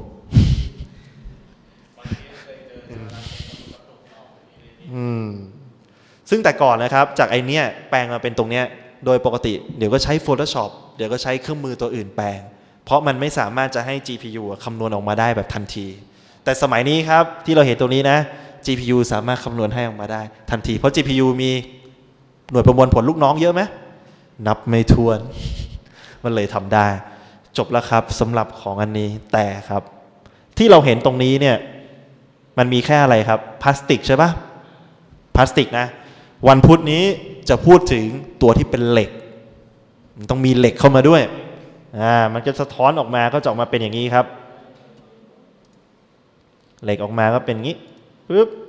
อืมซึ่งแต่ก่อนนะครับจากไอเนี้ยแปลงมาเป็นตรงเนี้ยโดยปกติเดี๋ยวก็ใช้ Photoshop เดี๋ยวก็ใช้เครื่องมือตัวอื่นแปลงเพราะมันไม่สามารถจะให้ จี พี ยู คำนวณออกมาได้แบบทันทีแต่สมัยนี้ครับที่เราเห็นตรงนี้นะ จี พี ยู สามารถคำนวณให้ออกมาได้ทันทีเพราะ จี พี ยู มีหน่วยประมวลผลลูกน้องเยอะไหมนับไม่ถ้วนมันเลยทำได้จบแล้วครับสำหรับของอันนี้แต่ครับที่เราเห็นตรงนี้เนี่ยมันมีแค่อะไรครับพลาสติกใช่ปะพลาสติกนะวันพุธนี้จะพูดถึงตัวที่เป็นเหล็กมันต้องมีเหล็กเข้ามาด้วยอ่ามันจะสะท้อนออกมาก็จะออกมาเป็นอย่างนี้ครับเหล็กออกมาก็เป็นอย่างนี้ปึ๊บ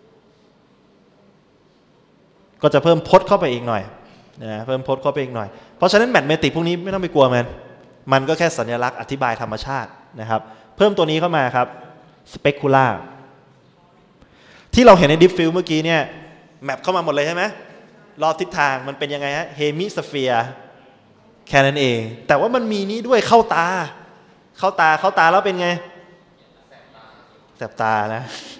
ก็จะเพิ่มพจน์เข้าไปอีกหน่อยนะเพิ่มพจน์เข้าไปอีกหน่อยเพราะฉะนั้นแมทเมติกพวกนี้ไม่ต้องไปกลัวมันมันก็แค่สัญลักษณ์อธิบายธรรมชาตินะครับเพิ่มตัวนี้เข้ามาครับสเปกุล่าที่เราเห็นในดิฟฟิลเมื่อกี้เนี่ยแมปเข้ามาหมดเลยใช่ไหมรอบทิศทางมันเป็นยังไงฮะเฮมิสเฟียร์แค่นั้นเองแต่ว่ามันมีนี้ด้วยเข้าตาเข้าตาเข้าตาแล้วเป็นไงแสบตานะ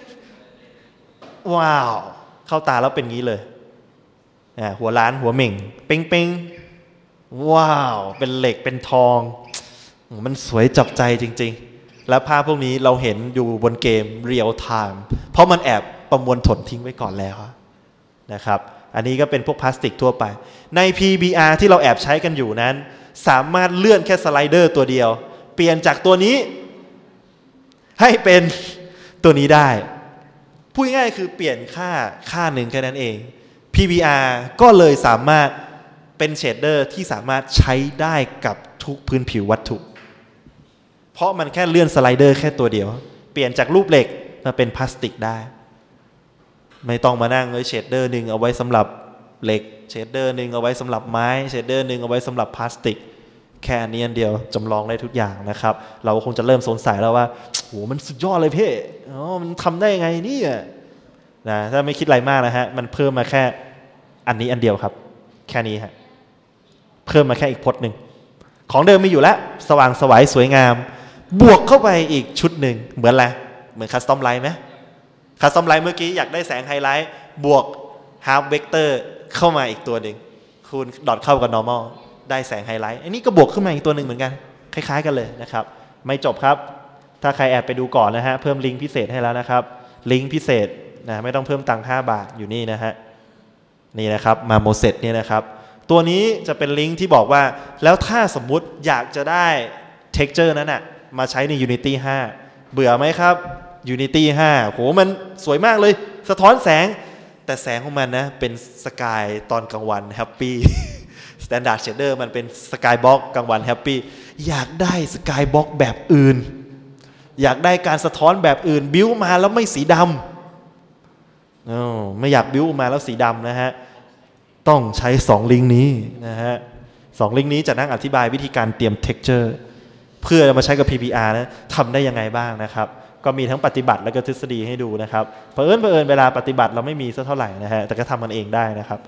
ว้าวเข้าตาแล้วเป็นงี้เลยหัวล้านหัวเหม่งเป้งเป้งว้าวเป็นเหล็กเป็นทองมันสวยจับใจจริงๆและภาพพวกนี้เราเห็นอยู่บนเกมเรียลไทม์เพราะมันแอบประมวลผลทิ้งไว้ก่อนแล้วนะครับอันนี้ก็เป็นพวกพลาสติกทั่วไปใน พี บี อาร์ ที่เราแอบใช้กันอยู่นั้นสามารถเลื่อนแค่สไลเดอร์ตัวเดียวเปลี่ยนจากตัวนี้ให้เป็นตัวนี้ได้พูดง่ายๆคือเปลี่ยนค่าค่าหนึ่งแค่นั้นเอง พี บี อาร์ ก็เลยสามารถเป็นเชดเดอร์ที่สามารถใช้ได้กับทุกพื้นผิววัตถุเพราะมันแค่เลื่อนสไลเดอร์แค่ตัวเดียวเปลี่ยนจากรูปเหล็กมาเป็นพลาสติกได้ไม่ต้องมานั่งเลยเชดเดอร์หนึ่งเอาไว้สำหรับเหล็กเชดเดอร์หนึ่งเอาไว้สำหรับไม้เชดเดอร์หนึ่งเอาไว้สำหรับพลาสติกแค่นี้อันเดียวจำลองได้ทุกอย่างนะครับเราคงจะเริ่มสงสัยแล้วว่าโหมันสุดยอดเลยพี่อ๋อมันทำได้ยังไงเนี่ยนะถ้าไม่คิดอะไรมากนะฮะมันเพิ่มมาแค่อันนี้อันเดียวครับแค่นี้ฮะเพิ่มมาแค่อีกพจน์หนึ่งของเดิมมีอยู่แล้วสว่างสวยสวยงามบวกเข้าไปอีกชุดหนึ่งเหมือนอะไรเหมือนคัสตอมไลท์ไหมคัสตอมไลท์เมื่อกี้อยากได้แสงไฮไลท์บวกฮาร์ฟเวกเตอร์เข้ามาอีกตัวหนึ่งคูณดอทเข้ากับ normal ได้แสงไฮไลท์อันนี้ก็บวกขึ้นมาอีกตัวหนึ่งเหมือนกันคล้ายๆกันเลยนะครับไม่จบครับถ้าใครแอบไปดูก่อนนะฮะเพิ่มลิงก์พิเศษให้แล้วนะครับลิงก์พิเศษนะไม่ต้องเพิ่มตังค์ห้าบาทอยู่นี่นะฮะนี่นะครับมาโมเสสเนี่ยนะครับตัวนี้จะเป็นลิงก์ที่บอกว่าแล้วถ้าสมมุติอยากจะได้ texture นั้นน่ะมาใช้ใน Unity ห้าเบื่อไหมครับ Unity ห้าโหมันสวยมากเลยสะท้อนแสงแต่แสงของมันนะเป็นสกายตอนกลางวันแฮปปี้ Standard Shader มันเป็นสกายบ็อกกลางวันแฮปปี้อยากได้สกายบ็อกแบบอื่นอยากได้การสะท้อนแบบอื่นบิ้วมาแล้วไม่สีดำอ๋อไม่อยากบิ้วมาแล้วสีดำนะฮะต้องใช้สองลิงก์นี้นะฮะสองลิงก์นี้จะนั่งอธิบายวิธีการเตรียม texture เพื่อมาใช้กับ พี บี อาร์ นะทำได้ยังไงบ้างนะครับก็มีทั้งปฏิบัติและก็ทฤษฎีให้ดูนะครับเผอิญเผอิญเวลาปฏิบัติเราไม่มีสักเท่าไหร่นะฮะแต่ก็ทำมันเองได้นะครับ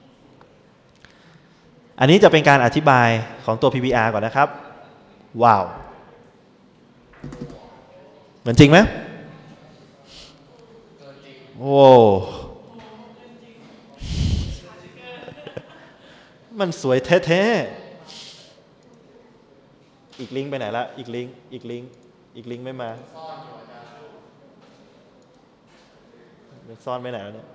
อันนี้จะเป็นการอธิบายของตัว พี บี อาร์ ก่อนนะครับว้าวเหมือนจริงไหมโอ้มันสวยแท้ๆอีกลิงก์ไปไหนละอีกลิงก์อีกลิงก์อีกลิงก์ไม่มาซ่อนไปไหนแล้วเนี่ย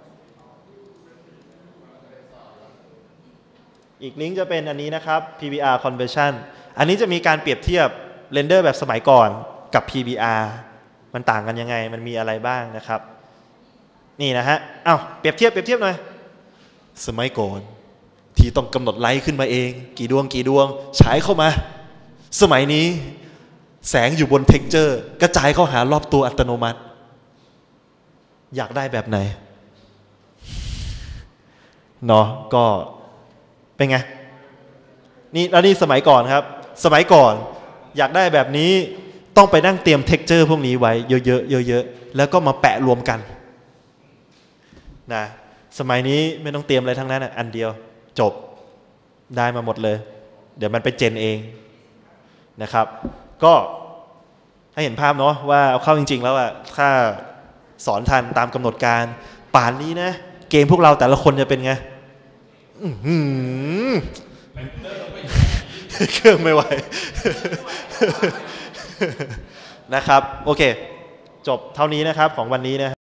อีกลิงก์จะเป็นอันนี้นะครับ พี บี อาร์ conversion อันนี้จะมีการเปรียบเทียบเรนเดอร์แบบสมัยก่อนกับ พี บี อาร์ มันต่างกันยังไงมันมีอะไรบ้างนะครับนี่นะฮะอ้าวเปรียบเทียบเปรียบเทียบหน่อยสมัยก่อนที่ต้องกำหนดไลท์ขึ้นมาเองกี่ดวงกี่ดวงฉายเข้ามาสมัยนี้แสงอยู่บนเท็กเจอร์กระจายเข้าหารอบตัวอัตโนมัติอยากได้แบบไหนเนาะก็เป็นไงนี่แล้วนี่สมัยก่อนครับสมัยก่อนอยากได้แบบนี้ต้องไปนั่งเตรียม texture พวกนี้ไว้เยอะๆเยอะๆแล้วก็มาแปะรวมกันนะสมัยนี้ไม่ต้องเตรียมอะไรทั้งนั้นอันเดียวจบได้มาหมดเลยเดี๋ยวมันไปเจนเองนะครับก็ให้เห็นภาพเนาะว่าเอาเข้าจริงๆแล้วอะถ้าสอนทันตามกำหนดการป่านนี้นะเกมพวกเราแต่ละคนจะเป็นไงเครื่องไม่ไหวนะครับโอเคจบเท่านี้นะครับของวันนี้นะ